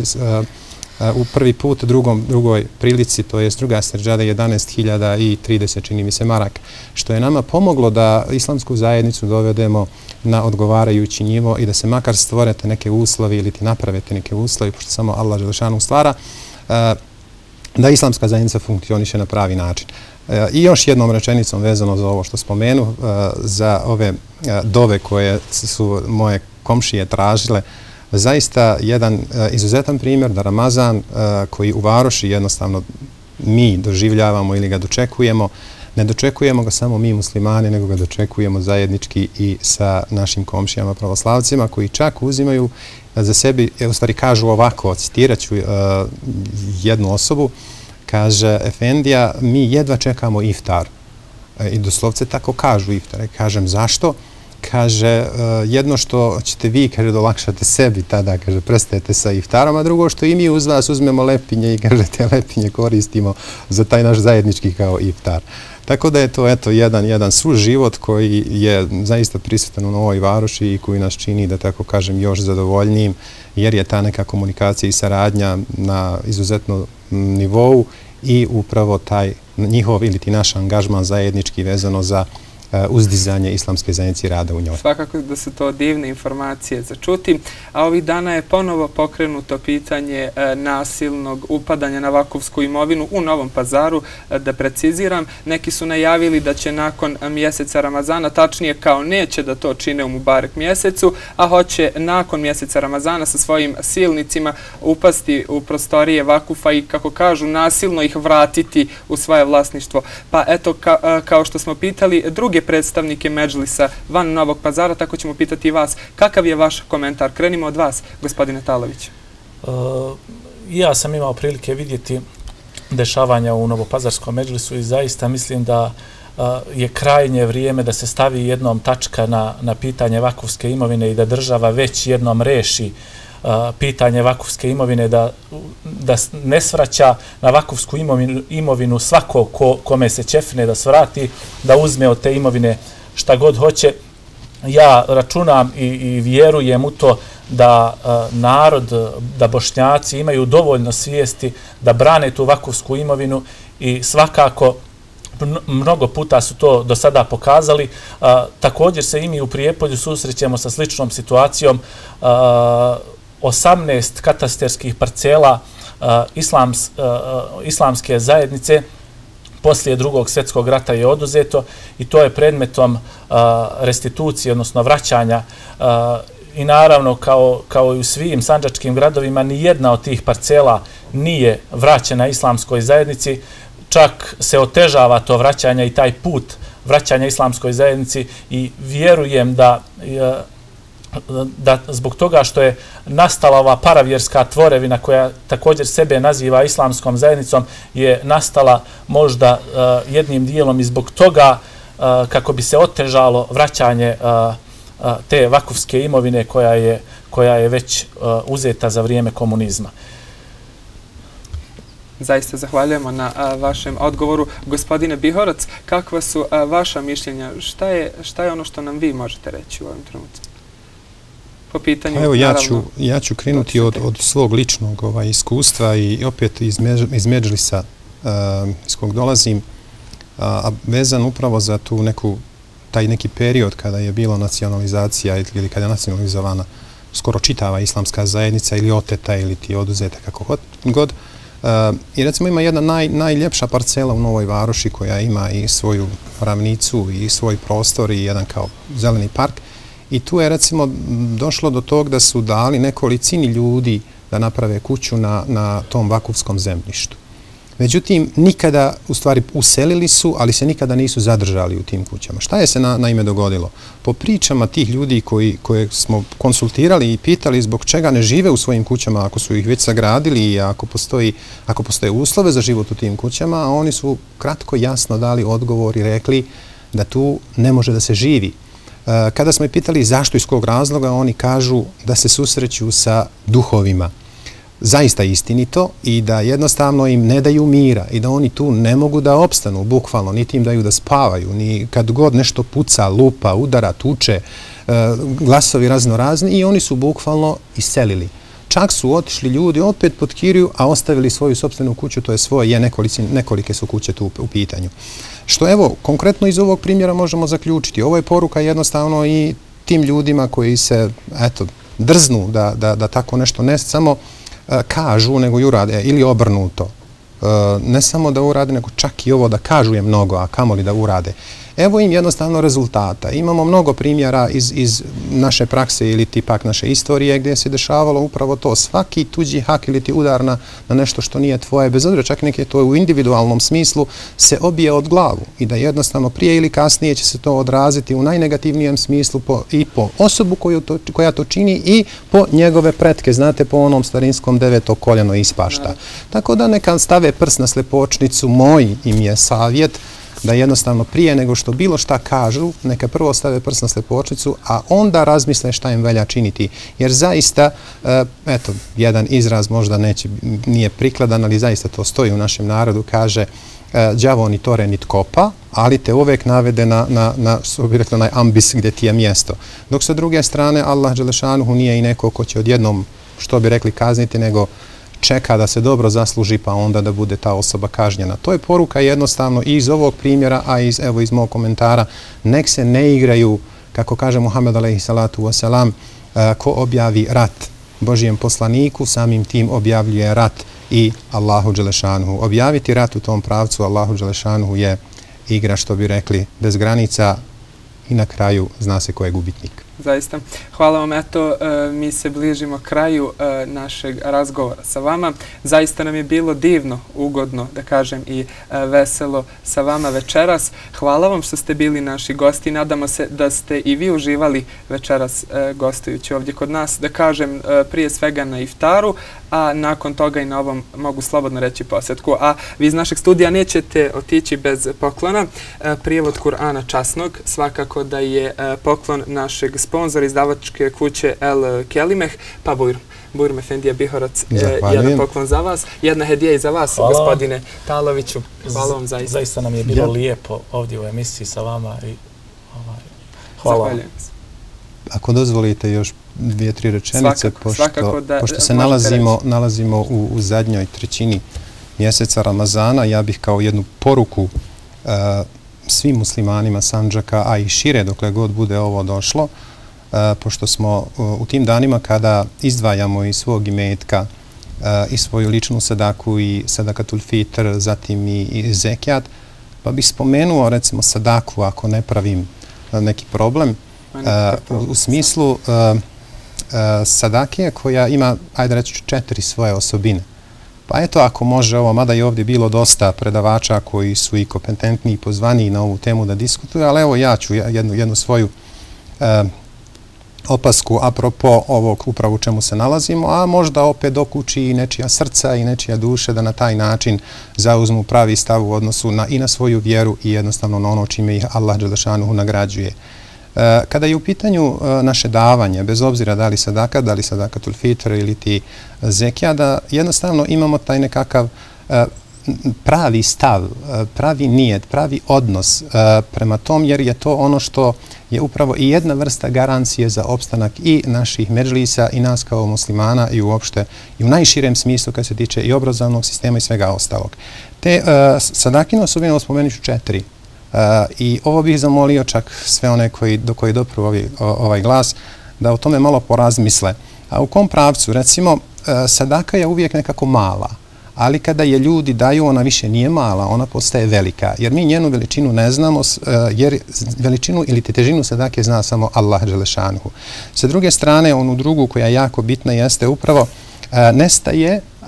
u prvi put, drugoj prilici, to je druga sređada 11.030, čini mi se, maraka, što je nama pomoglo da islamsku zajednicu dovedemo na odgovarajući nivo i da se makar stvorete neke uslovi ili ti napravite neke uslovi, pošto samo Allah Želešanu stvara, da islamska zajednica funkcioniše na pravi način. I još jednom rečenicom vezano za ovo što spomenu, za ove dove koje su moje komšije tražile, zaista jedan izuzetan primjer da Ramazan koji u Varoši jednostavno mi doživljavamo ili ga dočekujemo, ne dočekujemo ga samo mi muslimani, nego ga dočekujemo zajednički i sa našim komšijama pravoslavcima koji čak uzimaju za sebi, u stvari kažu ovako, citirat ću jednu osobu, kaže Efendija, mi jedva čekamo iftar. I doslovce tako kažu iftar. Kažem zašto? Kaže, jedno što ćete vi, kaže, dolakšate sebi tada, kaže, prestajete sa iftarom, a drugo što i mi uz vas uzmemo lepinje i, kaže, te lepinje koristimo za taj naš zajednički kao iftar. Tako da je to, eto, jedan suživot koji je zaista prisutan u Novoj Varoši i koji nas čini, da tako kažem, još zadovoljnijim, jer je ta neka komunikacija i saradnja na izuzetnom nivou i upravo taj njihov ili ti naš angažman zajednički vezano za uzdizanje islamske zajednice i rada u njoj. Svakako da su to divne informacije za čuti, a ovih dana je ponovo pokrenuto pitanje nasilnog upadanja na vakufsku imovinu u Novom Pazaru. Da preciziram, neki su najavili da će nakon mjeseca Ramazana, tačnije kao neće da to čine u Mubarek mjesecu, a hoće nakon mjeseca Ramazana sa svojim silnicima upasti u prostorije vakufa i, kako kažu, nasilno ih vratiti u svoje vlasništvo. Pa eto, kao što smo pitali druge predstavnike Medžlisa van Novog Pazara, tako ćemo pitati i vas. Kakav je vaš komentar? Krenimo od vas, gospodine Talović. Ja sam imao prilike vidjeti dešavanja u Novopazarskom Medžlisu i zaista mislim da je krajnje vrijeme da se stavi jednom tačka na pitanje vakufske imovine i da država već jednom reši pitanje vakufske imovine, da ne svraća na vakufsku imovinu svako kome se ćefne da svrati, da uzme od te imovine šta god hoće. Ja računam i vjerujem u to da narod, da Bošnjaci imaju dovoljno svijesti da brane tu vakufsku imovinu i svakako mnogo puta su to do sada pokazali. Također se i mi u Prijepolju susrećemo sa sličnom situacijom. 18 katastarskih parcela islamske zajednice poslije Drugog svjetskog rata je oduzeto i to je predmetom restitucije, odnosno vraćanja. I naravno, kao i u svim sandžačkim gradovima, ni jedna od tih parcela nije vraćena islamskoj zajednici. Čak se otežava to vraćanje i taj put vraćanja islamskoj zajednici i vjerujem da zbog toga što je nastala ova paravjerska tvorevina koja također sebe naziva islamskom zajednicom, je nastala možda jednim dijelom i zbog toga kako bi se otežalo vraćanje te vakufske imovine koja je već uzeta za vrijeme komunizma. Zaista zahvaljujemo na vašem odgovoru. Gospodine Bihorac, kakva su vaša mišljenja? Šta je ono što nam vi možete reći u ovim trenutcima? Po pitanju, evo, ja ću krenuti od svog ličnog iskustva i opet iz Medžlisa iz kog dolazim, a vezan upravo za tu taj neki period kada je bila nacionalizacija ili kada je nacionalizovana skoro čitava islamska zajednica ili oteta ili ti oduzeta kako god. I recimo ima jedna najljepša parcela u Novoj Varoši koja ima i svoju ravnicu i svoj prostor i jedan kao zeleni park. I tu je recimo došlo do tog da su dali nekolicini ljudi da naprave kuću na tom vakufskom zemljištu. Međutim, nikada, u stvari, uselili su, ali se nikada nisu zadržali u tim kućama. Šta je se naime dogodilo? Po pričama tih ljudi koje smo konsultirali i pitali zbog čega ne žive u svojim kućama ako su ih već sagradili i ako postoje uslove za život u tim kućama, a oni su kratko jasno dali odgovor i rekli da tu ne može da se živi. Kada smo ih pitali zašto, iz kog razloga, oni kažu da se susreću sa duhovima. Zaista istinito i da jednostavno im ne daju mira i da oni tu ne mogu da opstanu, bukvalno, niti im daju da spavaju, ni kad god nešto puca, lupa, udara, tuče, glasovi raznorazni i oni su bukvalno iselili. Čak su otišli ljudi opet pod kiriju, a ostavili svoju sopstvenu kuću, to je svoje, nekolike su kuće tu u pitanju. Što evo, konkretno iz ovog primjera možemo zaključiti. Ovo je poruka jednostavno i tim ljudima koji se, eto, drznu da tako nešto ne samo kažu, nego i urade, ili obrnuto. Ne samo da urade, nego čak i ovo da kažu je mnogo, a kamoli da urade. Evo im jednostavno rezultata. Imamo mnogo primjera iz naše prakse ili tipak naše istorije gdje se dešavalo upravo to. Svaki tuđi hak ili ti udar na nešto što nije tvoje, bez obzira čak neke to u individualnom smislu, se obije od glavu i da jednostavno prije ili kasnije će se to odraziti u najnegativnijem smislu i po osobu koja to čini i po njegove pretke. Znate, po onom starinskom 9. koljeno ispašta. Tako da neka stave prst na slepočnicu, moj im je savjet, da jednostavno prije nego što bilo šta kažu, neka prvo stave prst na slepočnicu, a onda razmisle šta im velja činiti. Jer zaista, eto, jedan izraz možda nije prikladan, ali zaista to stoji u našem narodu, kaže đavo ni tore nit kopa, ali te uvek navede što bi rekli, ambis gdje ti je mjesto. Dok sa druge strane, Allah dželešanuhu nije i neko ko će odjednom, što bi rekli, kazniti, nego čeka da se dobro zasluži pa onda da bude ta osoba kažnjena. To je poruka jednostavno i iz ovog primjera, a iz mog komentara. Nek se ne igraju, kako kaže Muhammed alejhi salatu wasalam, ko objavi rat Božijem poslaniku, samim tim objavljuje rat i Allahu dželešanuhu. Objaviti rat u tom pravcu Allahu dželešanuhu je igra, što bi rekli, bez granica i na kraju zna se ko je gubitnik. Zaista. Hvala vam. Eto, mi se bližimo kraju našeg razgovora sa vama. Zaista nam je bilo divno, ugodno, da kažem, i veselo sa vama večeras. Hvala vam što ste bili naši gosti. Nadamo se da ste i vi uživali večeras gostujući ovdje kod nas, da kažem, prije svega na iftaru, a nakon toga i na ovom, mogu slobodno reći, posjetku. A vi iz našeg studija nećete otići bez poklona. Prijevod Kur'ana časnog, svakako da je poklon našeg sponzor izdavačke kuće El Kelimeh, pa Bujrum Efendija Bihorac, jedan poklon za vas, jedna hedija i za vas, gospodine Taloviću. Hvala vam zaista. Zaista nam je bilo lijepo ovdje u emisiji sa vama i hvala vam. Ako dozvolite još 2-3 rečenice, pošto se nalazimo u zadnjoj trećini mjeseca Ramazana, ja bih kao jednu poruku svim muslimanima Sandžaka, a i šire dokle god bude ovo došlo, pošto smo u tim danima kada izdvajamo iz svog imetka i svoju ličnu sadaku i sadakatul fitr, zatim i zekijat, pa bih spomenuo recimo sadaku ako ne pravim neki problem, u smislu sadake koja ima, ajde reći, 4 svoje osobine. Pa eto, ako može ovo, mada je ovdje bilo dosta predavača koji su i kompetentni i pozvani na ovu temu da diskutuju, ali evo ja ću jednu svoju opasku apropo ovog upravo u čemu se nalazimo, a možda opet dokući i nečija srca i nečija duše da na taj način zauzmu pravi stav u odnosu i na svoju vjeru i jednostavno na ono čime ih Allah dželešanuhu nagrađuje. Kada je u pitanju naše davanje, bez obzira da li sadaka, da li sadakatul fitr ili ti zekija, da jednostavno imamo taj nekakav pravi stav, pravi nijet, pravi odnos prema tom, jer je to ono što je upravo i jedna vrsta garancije za opstanak i naših medžlisa i nas kao muslimana i uopšte i u najširem smislu kad se tiče i obrazovnog sistema i svega ostalog. Te sadakine osobine spomenut ću 4. I ovo bih zamolio čak sve one koji dopru ovaj glas da o tome malo porazmisle. A u kom pravcu? Recimo, sadaka je uvijek nekako mala, ali kada je ljudi daju, ona više nije mala, ona postaje velika, jer mi njenu veličinu ne znamo, jer veličinu ili težinu sadake zna samo Allah dželešanuhu. Sa druge strane, onu drugu koja je jako bitna jeste upravo nestaje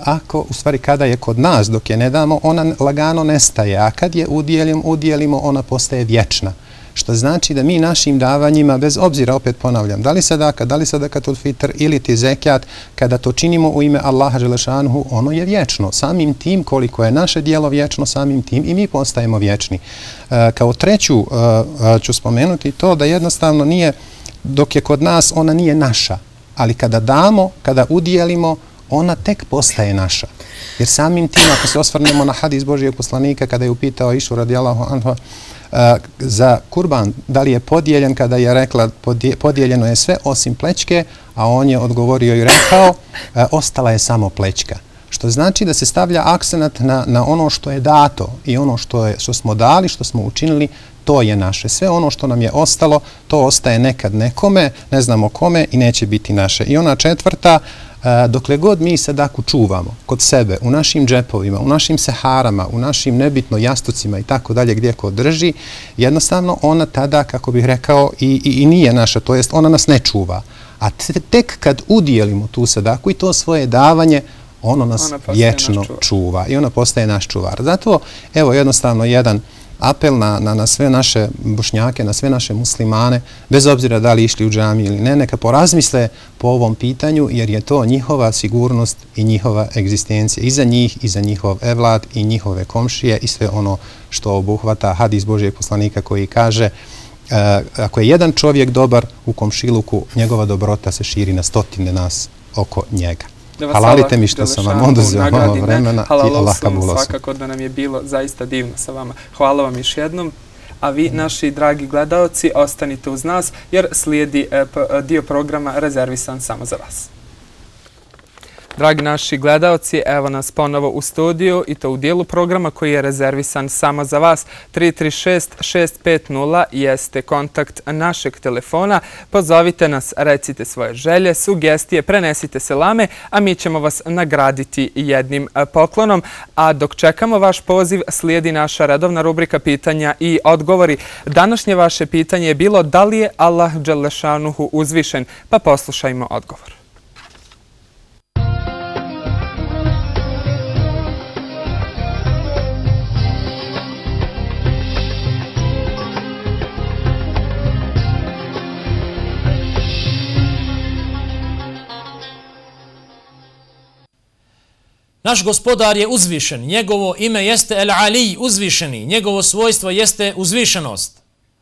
u stvari kada je kod nas, dok je ne damo, ona lagano nestaje, a kad je udjelimo, ona postaje vječna. Što znači da mi našim davanjima, bez obzira, opet ponavljam, da li sadakatul fitr ili ti zekijat, kada to činimo u ime Allaha Želešanuhu, ono je vječno. Samim tim, koliko je naše dijelo vječno, samim tim i mi postajemo vječni. Kao treću ću spomenuti to da jednostavno nije, dok je kod nas, ona nije naša. Ali kada damo, kada udjelimo, ona tek postaje naša. Jer samim tim, ako se osvrnemo na hadis Božijeg poslanika, kada je upitao Išu radijallahu anhu za kurban, da li je podijeljen, kada je rekla podijeljeno je sve osim plećke, a on je odgovorio i rekao ostala je samo plećka. Što znači da se stavlja akcenat na ono što je dato i ono što smo dali, što smo učinili, to je naše. Sve ono što nam je ostalo, to ostaje nekad nekome, ne znamo kome i neće biti naše. I ona četvrta, dokle god mi sadaku čuvamo kod sebe, u našim džepovima, u našim seharama, u našim nebitno jastucima i tako dalje gdje ko drži, jednostavno ona tada, kako bih rekao, i nije naša, to jest ona nas ne čuva. A tek kad udijelimo tu sadaku i to svoje davanje, ono nas vječno čuva i ona postaje naš čuvar. Zato, evo jednostavno jedan apel na sve naše Bošnjake, na sve naše muslimane, bez obzira da li išli u džamiju ili ne, neka porazmisle po ovom pitanju, jer je to njihova sigurnost i njihova egzistencija i za njih, i za njihov evlad, i njihove komšije, i sve ono što obuhvata hadis Božijeg poslanika koji kaže ako je jedan čovjek dobar u komšiluku, njegova dobrota se širi na stotine nas oko njega. Halalite mi što sam vam oduzeo malo vremena i Allah kabulo se. Svakako da nam je bilo zaista divno sa vama. Hvala vam još jednom. A vi, naši dragi gledaoci, ostanite uz nas jer slijedi dio programa rezervisan samo za vas. Dragi naši gledaoci, evo nas ponovo u studiju i to u dijelu programa koji je rezervisan samo za vas. 336-650 jeste kontakt našeg telefona. Pozovite nas, recite svoje želje, sugestije, prenesite selame, a mi ćemo vas nagraditi jednim poklonom. A dok čekamo vaš poziv, slijedi naša redovna rubrika pitanja i odgovori. Današnje vaše pitanje je bilo da li je Allah dželešanuhu uzvišen, pa poslušajmo odgovor. Naš gospodar je uzvišen, njegovo ime jeste El Ali, uzvišeni, njegovo svojstvo jeste uzvišenost.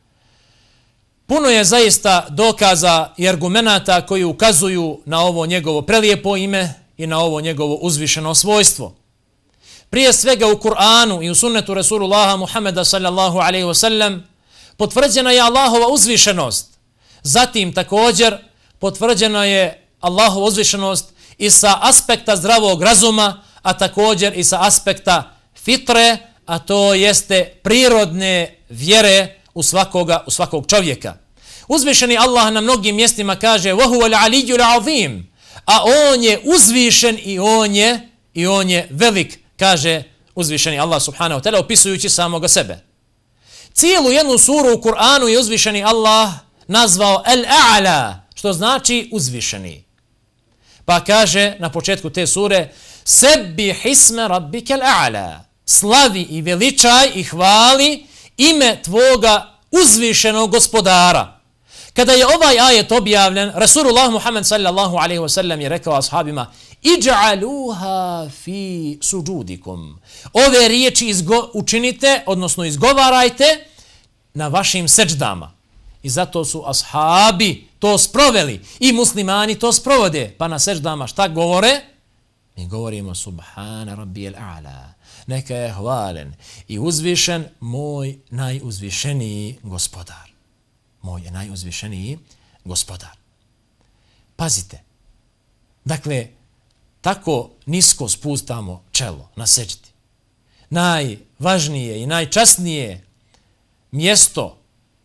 Puno je zaista dokaza i argumenata koji ukazuju na ovo njegovo prelijepo ime i na ovo njegovo uzvišeno svojstvo. Prije svega u Kur'anu i u sunnetu Rasulullaha Muhammeda sallallahu alaihi wasallam potvrđena je Allahova uzvišenost. Zatim također potvrđena je Allahova uzvišenost i sa aspekta zdravog razuma, a također i sa aspekta fitre, a to jeste prirodne vjere u svakog čovjeka. Uzvišeni Allah na mnogim mjestima kaže وَهُوَ الْعَلِيُّ الْعَظِيمُ, a on je uzvišen i on je velik, kaže uzvišeni Allah subhanahu wa ta'ala opisujući samoga sebe. Cijelu jednu suru u Kur'anu je uzvišeni Allah nazvao El-A'la, što znači uzvišeni. Pa kaže na početku te sure Sebbih isme rabbike al-a'la, slavi i veličaj i hvali ime tvoga uzvišenog gospodara. Kada je ovaj ajet objavljen, Rasulullah Muhammad sallallahu alaihi wasallam je rekao ashabima Iđ'aluha fi suđudikum. Ove riječi učinite, odnosno izgovarajte na vašim seđdama. I zato su ashabi to sproveli i muslimani to sprovode. Pa na seždama šta govore? Mi govorimo Subhana Rabbijel A'la. Neka je hvalen i uzvišen moj najuzvišeniji gospodar. Moj je najuzvišeniji gospodar. Pazite. Dakle, tako nisko spustamo čelo na seždi. Najvažnije i najčasnije mjesto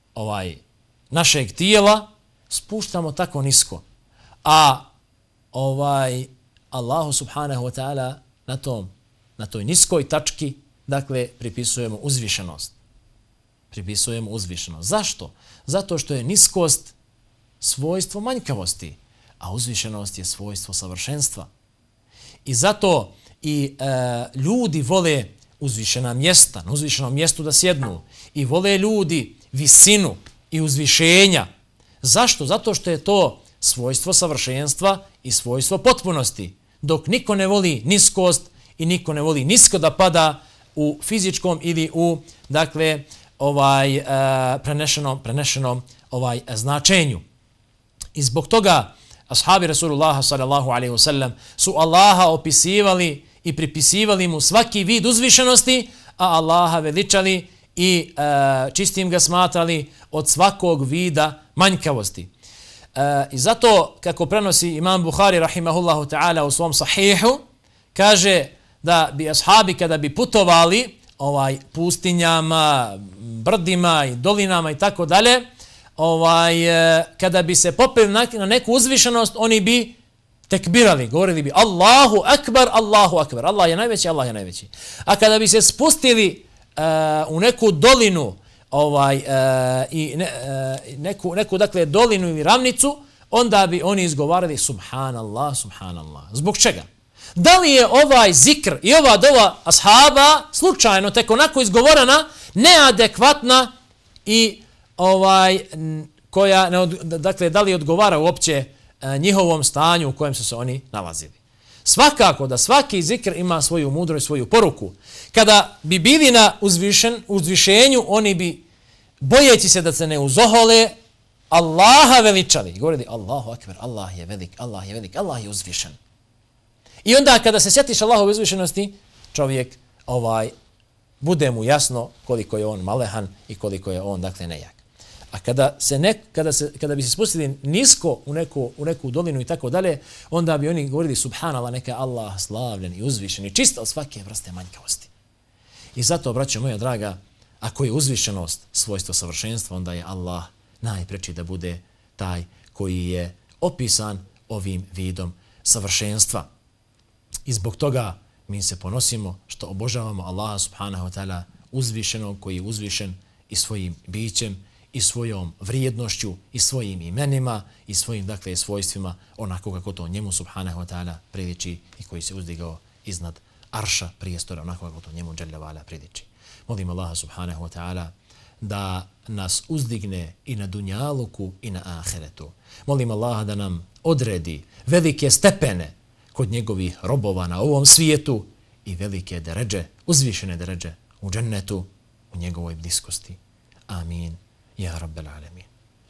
našeg tijela spuštamo tako nisko. A Allahu subhanahu wa ta'ala na toj niskoj tački, dakle, pripisujemo uzvišenost. Pripisujemo uzvišenost. Zašto? Zato što je niskost svojstvo manjkavosti, a uzvišenost je svojstvo savršenstva. I zato i ljudi vole uzvišena mjesta, na uzvišenom mjestu da sjednu i vole ljudi visinu i uzvišenja. Zašto? Zato što je to svojstvo savršenstva i svojstvo potpunosti. Dok niko ne voli niskost i niko ne voli nisko da pada u fizičkom ili u, dakle, prenešenom značenju. I zbog toga ashabi Rasulullaha sallallahu alaihi wasallam su Allaha opisivali i pripisivali mu svaki vid uzvišenosti, a Allaha veličali i čistim ga smatrali od svakog vida manjkavosti. I zato, kako prenosi imam Buhari rahimahullahu ta'ala u svom sahihu, kaže da bi ashabi kada bi putovali pustinjama, brdima i dolinama i tako dalje, kada bi se popeli na neku uzvišenost, oni bi tekbirali, govorili bi Allahu akbar, Allahu akbar, Allah je najveći, Allah je najveći. A kada bi se spustili u neku dolinu neku dakle dolinu ili ravnicu, onda bi oni izgovarali subhanallah, subhanallah. Zbog čega? Da li je ovaj zikr i ova dova ashaba slučajno tek onako izgovorena, neadekvatna i koja dakle da li odgovara uopće njihovom stanju u kojem su se oni nalazili? Svakako da svaki zikr ima svoju mudrost i svoju poruku. Kada bi bili na uzvišenju, oni bi, bojeći se da se ne uzohole, Allaha veličali. Govorili Allahu akbar, Allah je velik, Allah je velik, Allah je uzvišen. I onda kada se sjetiš Allahove uzvišenosti, čovjek bude mu jasno koliko je on malehan i koliko je on dakle nejak. A kada bi se spustili nisko u neku dolinu i tako dalje, onda bi oni govorili subhanallah, neka Allah slavljen i uzvišen i čist od svake vrste manjkavosti. I zato, braćo moja draga, ako je uzvišenost svojstvo savršenstva, onda je Allah najpreči da bude taj koji je opisan ovim vidom savršenstva. I zbog toga mi se ponosimo što obožavamo Allaha subhanahu wa ta'ala uzvišenog, koji je uzvišen i svojim bićem i svojom vrijednošću i svojim imenima i svojim dakle svojstvima, onako kako to njemu subhanahu wa ta'ala priliči i koji se uzdigao iznad arša prijestора, onako kako to njemu dželle vala priliči. Molim Allaha subhanahu wa ta'ala da nas uzdigne i na dunjaluku i na ahiretu. Molim Allaha da nam odredi velike stepene kod njegovih robova na ovom svijetu i velike deređe, uzvišene deređe u džennetu, u njegovoj bliskosti. Amin. Ja Rabbel Alemin.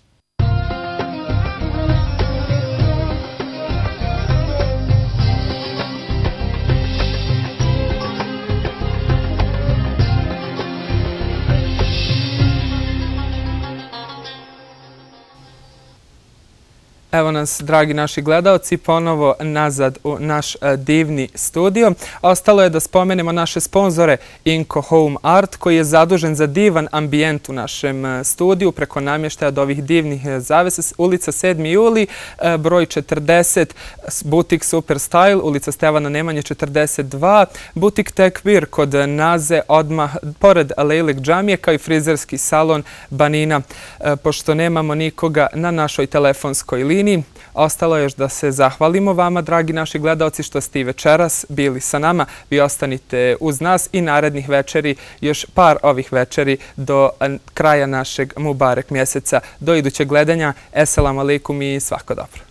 Evo nas, dragi naši gledalci, ponovo nazad u naš divni studio. Ostalo je da spomenemo naše sponzore Inco Home Art, koji je zadužen za divan ambijent u našem studiju preko namještaja od ovih divnih zavesa. Ulica 7. juli, broj 40, butik Super Style, ulica Stevana Nemanje 42, butik Tekbir kod Naze, odmah pored Lejlek džamije, kao i frizerski salon Banina. Pošto nemamo nikoga na našoj telefonskoj liniji, ostalo je još da se zahvalimo vama, dragi naši gledalci, što ste i večeras bili sa nama. Vi ostanite uz nas i narednih večeri, još par ovih večeri do kraja našeg Mubarek mjeseca. Do idućeg gledanja. Esselamu alaikum i svako dobro.